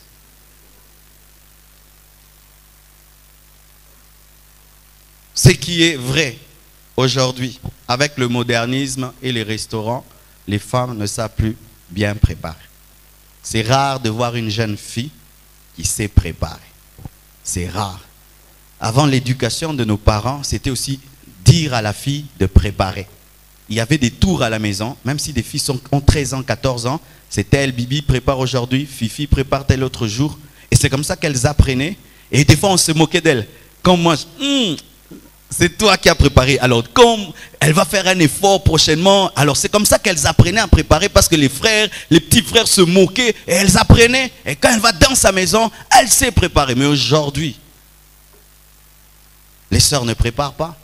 Ce qui est vrai aujourd'hui, avec le modernisme et les restaurants, les femmes ne savent plus bien préparer. C'est rare de voir une jeune fille qui sait préparer. C'est rare. Avant l'éducation de nos parents, c'était aussi dire à la fille de préparer. Il y avait des tours à la maison, même si des filles sont, ont treize ans, quatorze ans, c'était elle, Bibi prépare aujourd'hui, Fifi prépare tel autre jour. Et c'est comme ça qu'elles apprenaient. Et des fois, on se moquait d'elles. Quand moi, hum, c'est toi qui as préparé. Alors, comme elle va faire un effort prochainement, alors c'est comme ça qu'elles apprenaient à préparer parce que les frères, les petits frères se moquaient et elles apprenaient. Et quand elle va dans sa maison, elle sait préparer. Mais aujourd'hui, Les sœurs ne préparent pas.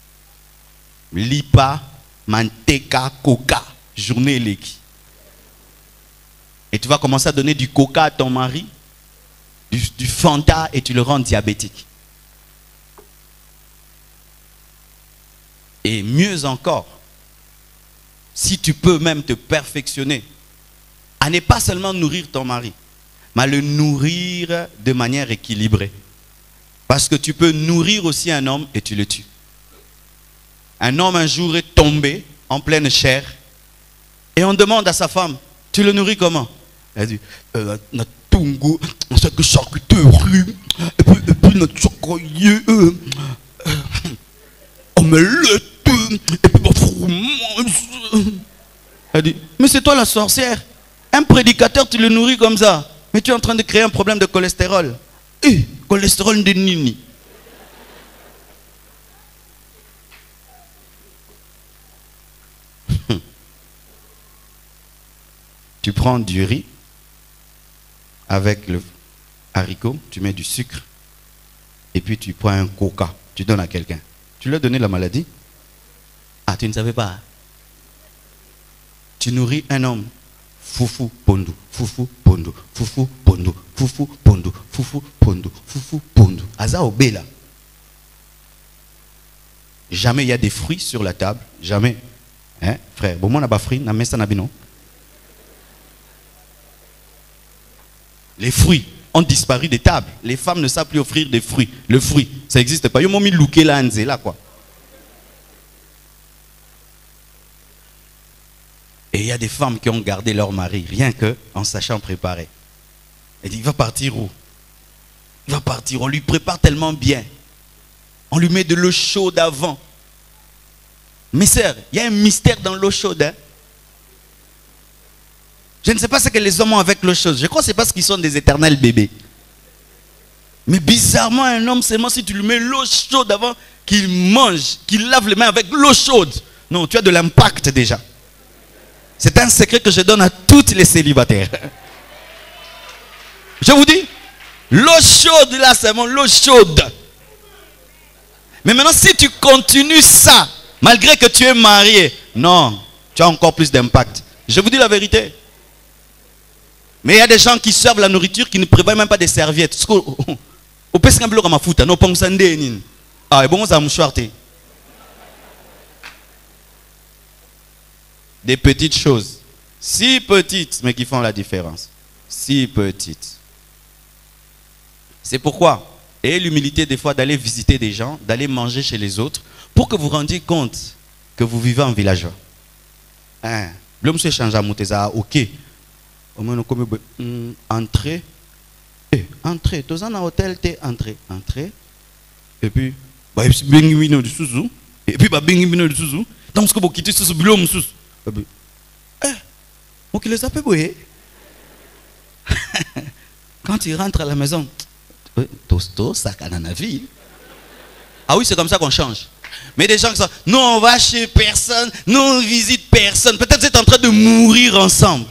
Lipa, manteka, coca, journée leki. Et tu vas commencer à donner du coca à ton mari, du, du Fanta, et tu le rends diabétique. Et mieux encore, si tu peux même te perfectionner, à ne pas seulement nourrir ton mari, mais à le nourrir de manière équilibrée. Parce que tu peux nourrir aussi un homme et tu le tues. Un homme un jour est tombé en pleine chair et on demande à sa femme, tu le nourris comment? Elle dit, euh, notre tongo, on sait que charcuterie, et puis, et puis notre chocolat, euh, euh, omelette, et puis notre fromage. Elle dit, mais c'est toi la sorcière. Un prédicateur, tu le nourris comme ça. Mais tu es en train de créer un problème de cholestérol. Eh, cholestérol de nini. Tu prends du riz avec le haricot, tu mets du sucre et puis tu prends un coca, tu donnes à quelqu'un. Tu lui as donné la maladie? Ah, tu ne savais pas? Tu nourris un homme. Foufou, pondo, foufou, pondo, foufou, pondo, foufou, pondo, foufou, pondo, foufou, pondo. Aza obela. Jamais il y a des fruits sur la table. Jamais. Hein, frère, bon, moi, on n'a pas fruits, on a mis ça, non? Les fruits ont disparu des tables. Les femmes ne savent plus offrir des fruits. Le fruit, ça n'existe pas. Yo m'ont mis louké là, là, quoi. Et il y a des femmes qui ont gardé leur mari, rien que en sachant préparer. Elle dit, il va partir où? Il va partir, on lui prépare tellement bien. On lui met de l'eau chaude avant. Mes sœurs, il y a un mystère dans l'eau chaude. Hein? Je ne sais pas ce que les hommes ont avec l'eau chaude. Je crois que c'est parce qu'ils sont des éternels bébés. Mais bizarrement, un homme, seulement si tu lui mets l'eau chaude avant qu'il mange, qu'il lave les mains avec l'eau chaude. Non, tu as de l'impact déjà. C'est un secret que je donne à toutes les célibataires. Je vous dis, l'eau chaude là, c'est mon l'eau chaude. Mais maintenant, si tu continues ça, malgré que tu es marié, non, tu as encore plus d'impact. Je vous dis la vérité. Mais il y a des gens qui servent la nourriture qui ne prévoient même pas des serviettes. Au pesque un bloc à ma foute, non, pas un ah, et bon, ça me chouarte. Des petites choses, si petites, mais qui font la différence. Si petites. C'est pourquoi, et l'humilité des fois d'aller visiter des gens, d'aller manger chez les autres, pour que vous rendiez compte que vous vivez en villageois. Hein? L'homme se change à Mouteza, ok. Entrée. Eh, entrée. Tous en hôtel, t'es entrée. Entrée. Et puis, bah, bingimino du souzou. Et puis, bah, bingimino du souzou. Dans ce que vous quittez, ce boulot, souzou. Eh, on qui les a fait bouiller. Quand il rentre à la maison, tosto, ça canne la vie. Ah oui, c'est comme ça qu'on change. Mais des gens qui sont, non, on va chez personne, non, on visite personne. Peut-être vous êtes en train de mourir ensemble.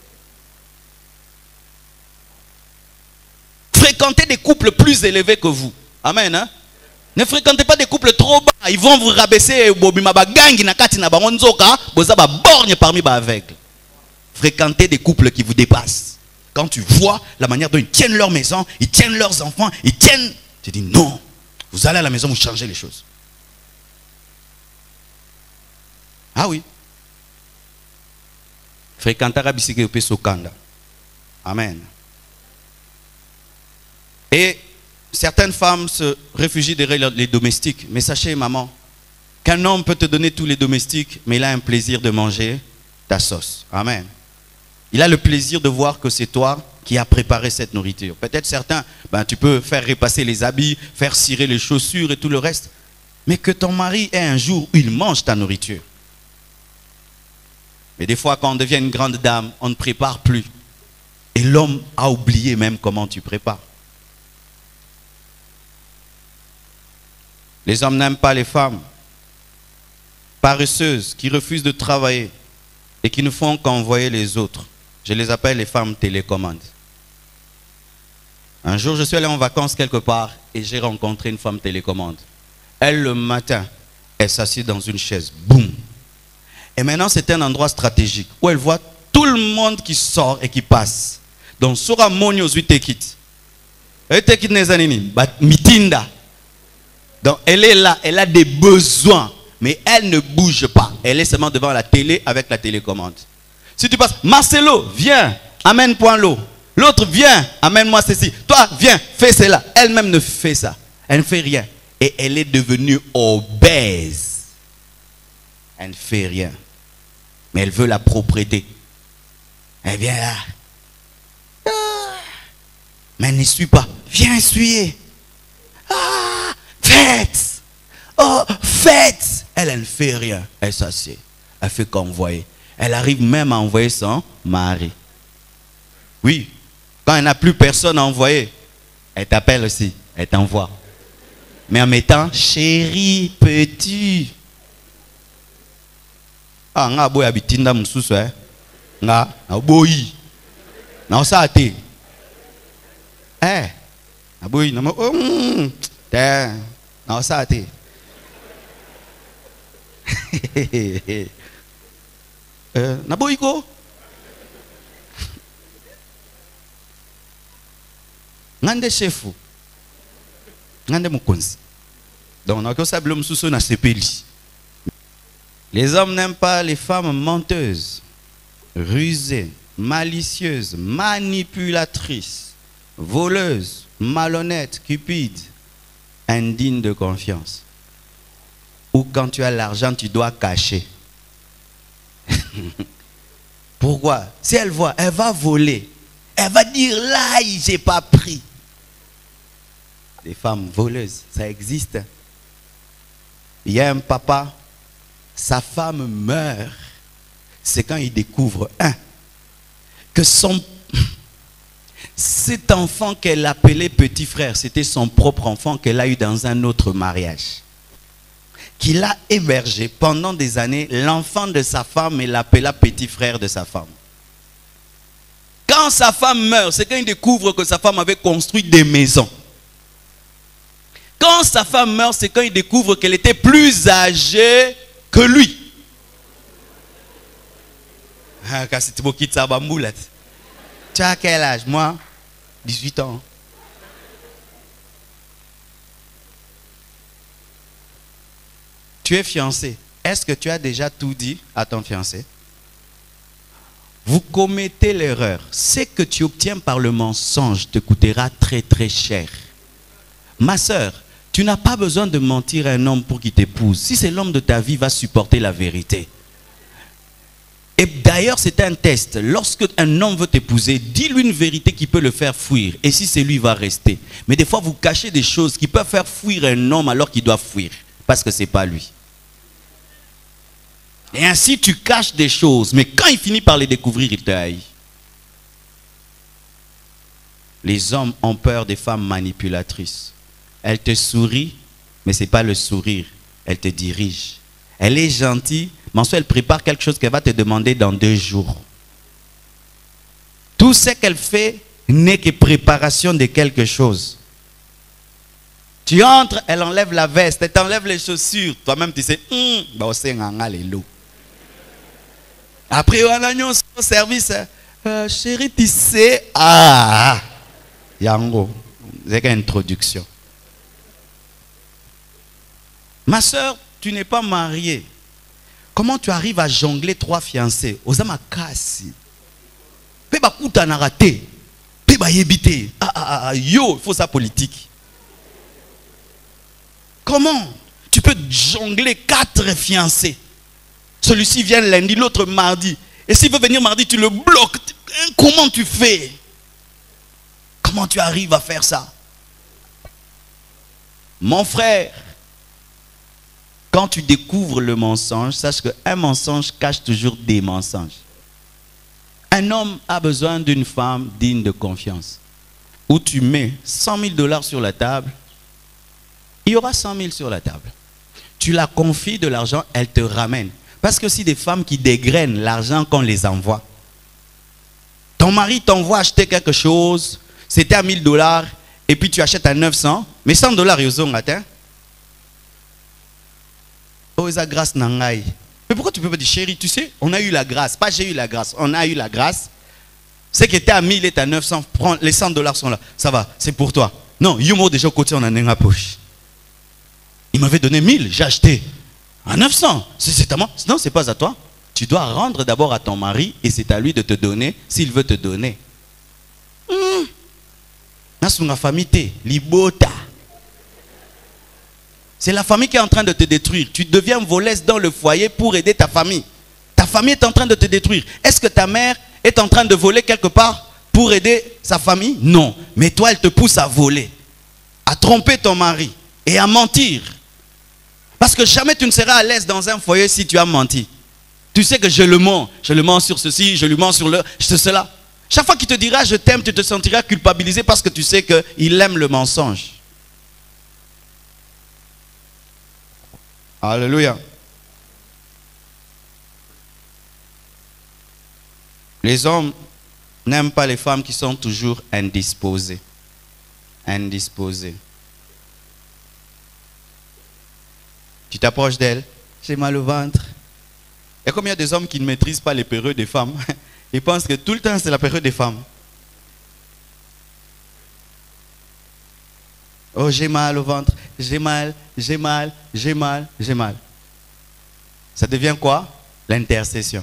Fréquentez des couples plus élevés que vous. Amen, hein? Ne fréquentez pas des couples trop bas. Ils vont vous rabaisser. Parmi les aveugles. Fréquentez des couples qui vous dépassent. Quand tu vois la manière dont ils tiennent leur maison, ils tiennent leurs enfants, ils tiennent. Tu dis non. Vous allez à la maison, vous changez les choses. Ah oui. Fréquentez Rabisike Pesokanda. Amen. Et certaines femmes se réfugient derrière les domestiques. Mais sachez, maman, qu'un homme peut te donner tous les domestiques, mais il a un plaisir de manger ta sauce. Amen. Il a le plaisir de voir que c'est toi qui as préparé cette nourriture. Peut-être certains, ben, tu peux faire repasser les habits, faire cirer les chaussures et tout le reste. Mais que ton mari ait un jour où il mange ta nourriture. Mais des fois, quand on devient une grande dame, on ne prépare plus. Et l'homme a oublié même comment tu prépares. Les hommes n'aiment pas les femmes paresseuses qui refusent de travailler et qui ne font qu'envoyer les autres. Je les appelle les femmes télécommandes. Un jour, je suis allé en vacances quelque part et j'ai rencontré une femme télécommande. Elle, le matin, elle s'assied dans une chaise. Boum. Et maintenant, c'est un endroit stratégique où elle voit tout le monde qui sort et qui passe. Donc, Sora Monio Zuitekit. Zuitekit Nezanini. Mitinda. Donc, elle est là, elle a des besoins. Mais elle ne bouge pas. Elle est seulement devant la télé avec la télécommande. Si tu passes, Marcelo, viens, amène-moi l'eau. L'autre, viens, amène-moi ceci. Toi, viens, fais cela. Elle-même ne fait ça. Elle ne fait rien. Et elle est devenue obèse. Elle ne fait rien. Mais elle veut la propreté. Elle vient là. Ah. Mais elle ne suit pas. Viens essuyer. Ah, faites. Oh, faites. Elle, elle ne fait rien. Elle s'assied. Elle fait qu'envoyer. Elle arrive même à envoyer son mari. Oui. Quand elle n'a plus personne à envoyer, elle t'appelle aussi. Elle t'envoie. Mais en mettant chéri, petit. Ah, nga boy abitinda mususu eh. Nga, na boy. Na osate. Eh. Na boy, na mo. Oh, te. Na osate. Euh, na boy ko. Ngande chefu. Ngande mukonzi. Donc, on a que ça blum sous na sepeli. Les hommes n'aiment pas les femmes menteuses, rusées, malicieuses, manipulatrices, voleuses, malhonnêtes, cupides, indignes de confiance. Ou quand tu as l'argent, tu dois cacher. Pourquoi? Si elle voit, elle va voler. Elle va dire là, j'ai pas pris. Des femmes voleuses, ça existe. Il y a un papa, sa femme meurt. C'est quand il découvre, un, que son, cet enfant qu'elle appelait petit frère, c'était son propre enfant qu'elle a eu dans un autre mariage. Qu'il a hébergé pendant des années, l'enfant de sa femme, et l'appela petit frère de sa femme. Quand sa femme meurt, c'est quand il découvre que sa femme avait construit des maisons. Quand sa femme meurt, c'est quand il découvre qu'elle était plus âgée que lui. Tu as quel âge? Moi, dix-huit ans. Tu es fiancé. Est-ce que tu as déjà tout dit à ton fiancé? Vous commettez l'erreur. Ce que tu obtiens par le mensonge te coûtera très très cher. Ma soeur, tu n'as pas besoin de mentir à un homme pour qu'il t'épouse. Si c'est l'homme de ta vie, va supporter la vérité. Et d'ailleurs, c'est un test. Lorsque un homme veut t'épouser, dis-lui une vérité qui peut le faire fuir. Et si c'est lui, il va rester. Mais des fois, vous cachez des choses qui peuvent faire fuir un homme alors qu'il doit fuir. Parce que ce n'est pas lui. Et ainsi, tu caches des choses. Mais quand il finit par les découvrir, il te haït. Les hommes ont peur des femmes manipulatrices. Elle te sourit, mais ce n'est pas le sourire. Elle te dirige. Elle est gentille, mais ensuite elle prépare quelque chose qu'elle va te demander dans deux jours. Tout ce qu'elle fait n'est que préparation de quelque chose. Tu entres, elle enlève la veste, elle t'enlève les chaussures. Toi-même, tu sais, hum, bah, c'est un l'eau. Après, on a un service. Euh, chérie, tu sais, ah, Yango, c'est une introduction. Ma soeur, tu n'es pas mariée. Comment tu arrives à jongler trois fiancés? Osama kasi. Peba kuta na raté. Peba yebité. Ah ah ah yo, il faut sa politique. Comment tu peux jongler quatre fiancés? Celui-ci vient lundi, l'autre mardi. Et s'il veut venir mardi, tu le bloques. Comment tu fais? Comment tu arrives à faire ça? Mon frère, quand tu découvres le mensonge, sache qu'un mensonge cache toujours des mensonges. Un homme a besoin d'une femme digne de confiance. Où tu mets cent mille dollars sur la table, il y aura cent mille sur la table. Tu la confies de l'argent, elle te ramène. Parce que si des femmes qui dégrainent l'argent qu'on les envoie. Ton mari t'envoie acheter quelque chose, c'était à mille dollars, et puis tu achètes à neuf cents, mais cent dollars, ils ont atteint. Oh, esa grâce nangai. Mais pourquoi tu peux pas dire, chérie, tu sais, on a eu la grâce. Pas j'ai eu la grâce, on a eu la grâce. C'est que tu es à mille et tu à neuf cents, prends, les cent dollars sont là. Ça va, c'est pour toi. Non, Yumo déjà au côté, on en a une poche. Il m'avait donné mille, j'ai acheté à neuf cents. C'est à moi. Non, c'est pas à toi. Tu dois rendre d'abord à ton mari et c'est à lui de te donner s'il veut te donner. Dans famille, libota. C'est la famille qui est en train de te détruire. Tu deviens voleuse dans le foyer pour aider ta famille. Ta famille est en train de te détruire. Est-ce que ta mère est en train de voler quelque part pour aider sa famille? Non. Mais toi, elle te pousse à voler, à tromper ton mari et à mentir. Parce que jamais tu ne seras à l'aise dans un foyer si tu as menti. Tu sais que je le mens. Je le mens sur ceci, je lui mens sur le, sur cela. Chaque fois qu'il te dira je t'aime, tu te sentiras culpabilisé parce que tu sais qu'il aime le mensonge. Alléluia. Les hommes n'aiment pas les femmes qui sont toujours indisposées. Indisposées. Tu t'approches d'elle, j'ai mal au ventre. Et comme il y a des hommes qui ne maîtrisent pas les périodes des femmes, ils pensent que tout le temps c'est la période des femmes. Oh, j'ai mal au ventre, j'ai mal, j'ai mal, j'ai mal, j'ai mal. Ça devient quoi? L'intercession.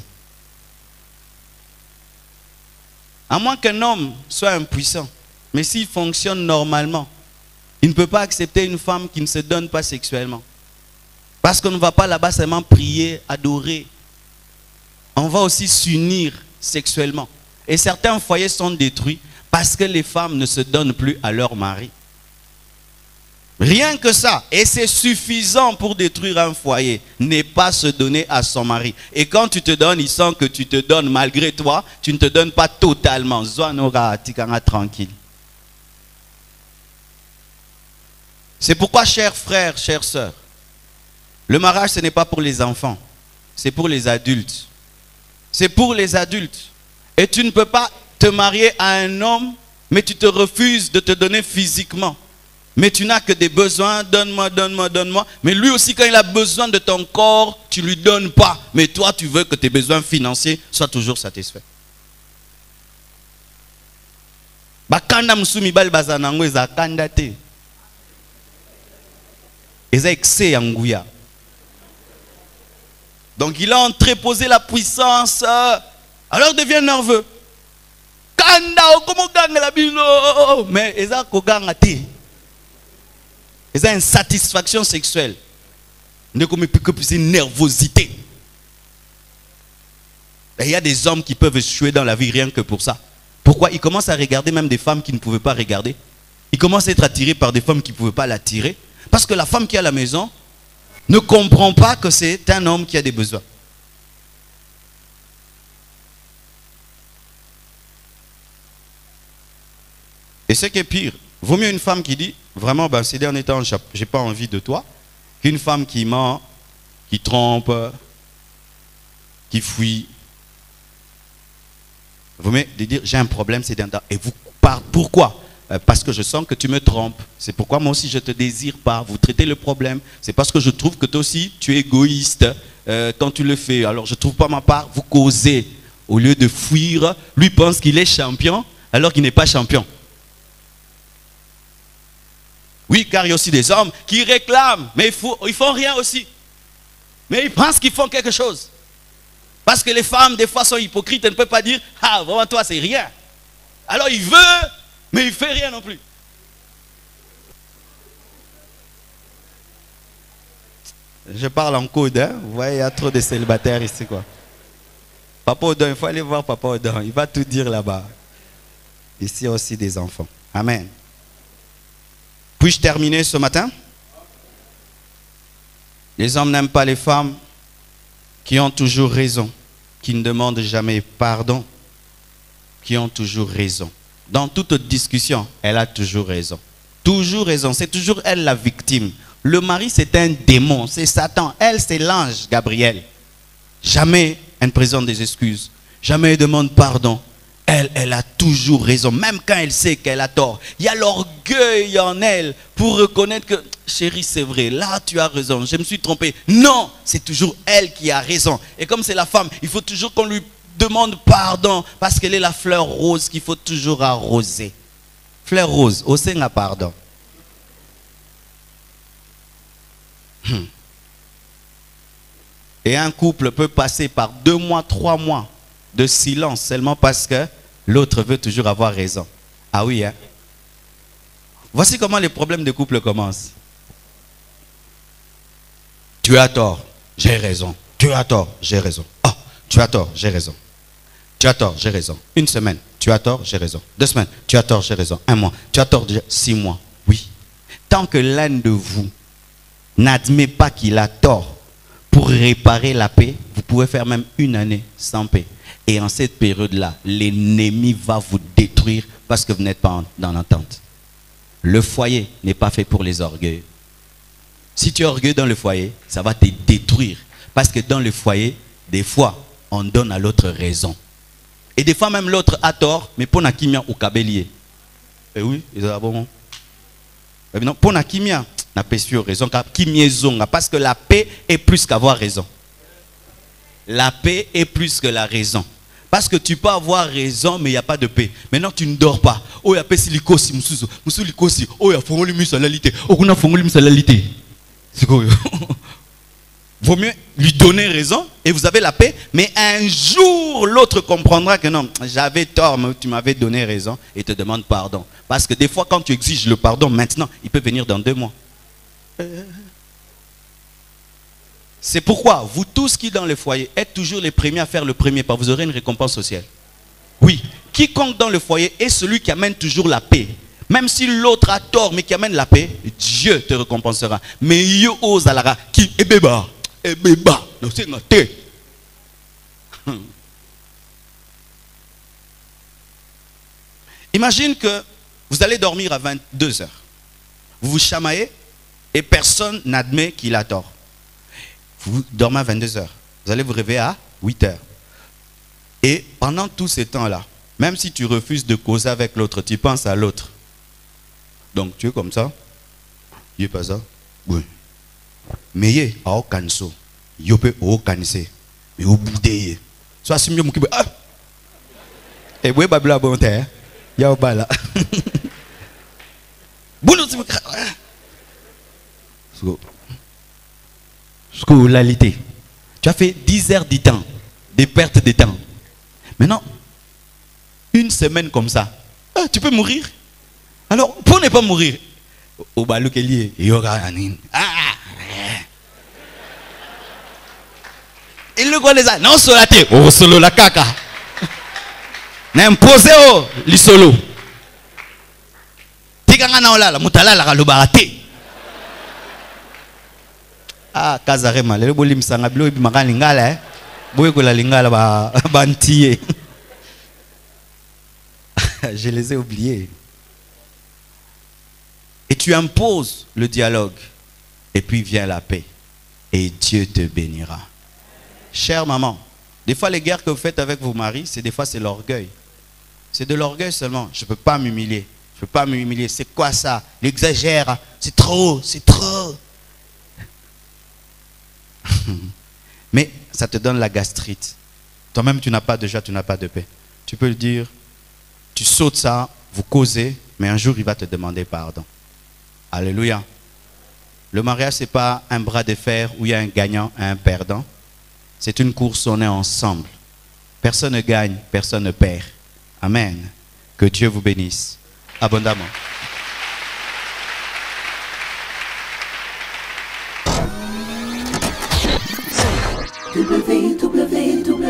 À moins qu'un homme soit impuissant, mais s'il fonctionne normalement, il ne peut pas accepter une femme qui ne se donne pas sexuellement. Parce qu'on ne va pas là-bas seulement prier, adorer. On va aussi s'unir sexuellement. Et certains foyers sont détruits parce que les femmes ne se donnent plus à leur mari. Rien que ça. Et c'est suffisant pour détruire un foyer. Ne pas se donner à son mari. Et quand tu te donnes, il sent que tu te donnes malgré toi. Tu ne te donnes pas totalement. Zoanora, tikanga tranquille. C'est pourquoi, chers frères, chères sœurs, le mariage, ce n'est pas pour les enfants. C'est pour les adultes. C'est pour les adultes. Et tu ne peux pas te marier à un homme, mais tu te refuses de te donner physiquement. Mais tu n'as que des besoins, donne-moi, donne-moi, donne-moi. Mais lui aussi, quand il a besoin de ton corps, tu ne lui donnes pas. Mais toi, tu veux que tes besoins financiers soient toujours satisfaits. Bakanda musumi bal bazanango eza kanda te. Eza excès angouya. Donc il a entreposé la puissance. Alors il devient nerveux. Kanda, comment gagne la bilo? Mais eza ko ganga te. Eza une satisfaction sexuelle. Ne comme plus une nervosité. Et il y a des hommes qui peuvent échouer dans la vie rien que pour ça. Pourquoi? Ils commencent à regarder même des femmes qui ne pouvaient pas regarder. Ils commencent à être attirés par des femmes qui ne pouvaient pas l'attirer. Parce que la femme qui est à la maison ne comprend pas que c'est un homme qui a des besoins. Et ce qui est pire, vaut mieux une femme qui dit, vraiment, ben, ces derniers temps, je n'ai pas envie de toi, qu'une femme qui ment, qui trompe, qui fuit. Vaut mieux de dire, j'ai un problème ces derniers temps. Et vous parlez, pourquoi? Parce que je sens que tu me trompes. C'est pourquoi moi aussi je ne te désire pas. Vous traitez le problème. C'est parce que je trouve que toi aussi tu es égoïste euh, quand tu le fais. Alors je ne trouve pas ma part. Vous causez. Au lieu de fuir, lui pense qu'il est champion alors qu'il n'est pas champion. Oui, car il y a aussi des hommes qui réclament, mais ils ne font rien aussi. Mais ils pensent qu'ils font quelque chose. Parce que les femmes, des fois, sont hypocrites. Elles ne peuvent pas dire, ah, vraiment, toi, c'est rien. Alors il veut, mais il ne fait rien non plus. Je parle en code, hein? Vous voyez, il y a trop de célibataires ici, quoi. Papa Odon, il faut aller voir Papa Odon. Il va tout dire là-bas. Ici, il y a aussi des enfants. Amen. Puis-je terminer ce matin? Les hommes n'aiment pas les femmes qui ont toujours raison, qui ne demandent jamais pardon, qui ont toujours raison. Dans toute discussion, elle a toujours raison. Toujours raison. C'est toujours elle la victime. Le mari, c'est un démon, c'est Satan. Elle, c'est l'ange, Gabriel. Jamais elle ne présente des excuses. Jamais elle demande pardon. Elle, elle a toujours raison, même quand elle sait qu'elle a tort. Il y a l'orgueil en elle pour reconnaître que, chérie, c'est vrai, là tu as raison, je me suis trompé. Non, c'est toujours elle qui a raison. Et comme c'est la femme, il faut toujours qu'on lui demande pardon parce qu'elle est la fleur rose qu'il faut toujours arroser. Fleur rose, au sein pardon. Hmm. Et un couple peut passer par deux mois, trois mois de silence seulement parce que l'autre veut toujours avoir raison. Ah oui, hein? Voici comment les problèmes de couple commencent. Tu as tort, j'ai raison. Tu as tort, j'ai raison. Oh, tu as tort, j'ai raison. Tu as tort, j'ai raison. Une semaine, tu as tort, j'ai raison. Deux semaines, tu as tort, j'ai raison. Un mois, tu as tort, six mois. Oui. Tant que l'un de vous n'admet pas qu'il a tort pour réparer la paix, vous pouvez faire même une année sans paix. Et en cette période-là, l'ennemi va vous détruire parce que vous n'êtes pas dans l'entente. Le foyer n'est pas fait pour les orgueils. Si tu es orgueilleux dans le foyer, ça va te détruire. Parce que dans le foyer, des fois, on donne à l'autre raison. Et des fois même l'autre a tort, mais pour Nakimia ou Kabelier. Eh oui, ils ont bon. Eh non, pour Nakimia, n'a pas sûr raison, parce que la paix est plus qu'avoir raison. La paix est plus que la raison. Parce que tu peux avoir raison, mais il n'y a pas de paix. Maintenant, tu ne dors pas. Oh, il y a pessilikosi, musuzo, musulikosi. Oh, il y a fongoli musalalité. Oh, il y a fongoli musalalité. C'est quoi? Vaut mieux lui donner raison et vous avez la paix. Mais un jour, l'autre comprendra que non, j'avais tort, mais tu m'avais donné raison et te demande pardon. Parce que des fois, quand tu exiges le pardon maintenant, il peut venir dans deux mois. C'est pourquoi vous tous qui dans le foyer êtes toujours les premiers à faire le premier pas, vous aurez une récompense au ciel. Oui, quiconque dans le foyer est celui qui amène toujours la paix. Même si l'autre a tort mais qui amène la paix, Dieu te récompensera. Mais il ose à la qui est béba, est béba, c'est noté. Imagine que vous allez dormir à vingt-deux heures. Vous vous chamaillez et personne n'admet qu'il a tort. Vous dormez à vingt-deux heures. Vous allez vous réveiller à huit heures. Et pendant tout ce temps-là, même si tu refuses de causer avec l'autre, tu penses à l'autre. Donc tu es comme ça. Il n'est pas ça. Oui. Mais il est à Okanso. Il peut au Kanse. Mais au bout de soit si mieux qui ah. Et oui, babla bon terre. Il y a au bas là. Scolarité. Tu as fait dix heures de temps, des pertes de temps. Maintenant, une semaine comme ça, ah, tu peux mourir. Alors, pour ne pas mourir, au balou qu'il y il y aura un il le connaît ça. Non, solaté. Oh, solo la caca. N'imposé oh, li solo. Tiganga na la mutala la kalubaraté. Ah, Kazarema, le bolim sanga bilo bi makani ngala eh. Boye ko la lingala ba bantier. Je les ai oubliés. Et tu imposes le dialogue. Et puis vient la paix. Et Dieu te bénira. Chère maman, des fois les guerres que vous faites avec vos maris, c'est des fois c'est l'orgueil. C'est de l'orgueil seulement. Je ne peux pas m'humilier. Je ne peux pas m'humilier. C'est quoi ça? L'exagère. C'est trop. C'est trop. Mais ça te donne la gastrite. Toi-même, tu n'as pas de joie, tu n'as pas de paix. Tu peux le dire, tu sautes ça, vous causez, mais un jour, il va te demander pardon. Alléluia. Le mariage, ce n'est pas un bras de fer où il y a un gagnant et un perdant. C'est une course, on est ensemble. Personne ne gagne, personne ne perd. Amen. Que Dieu vous bénisse abondamment. w w w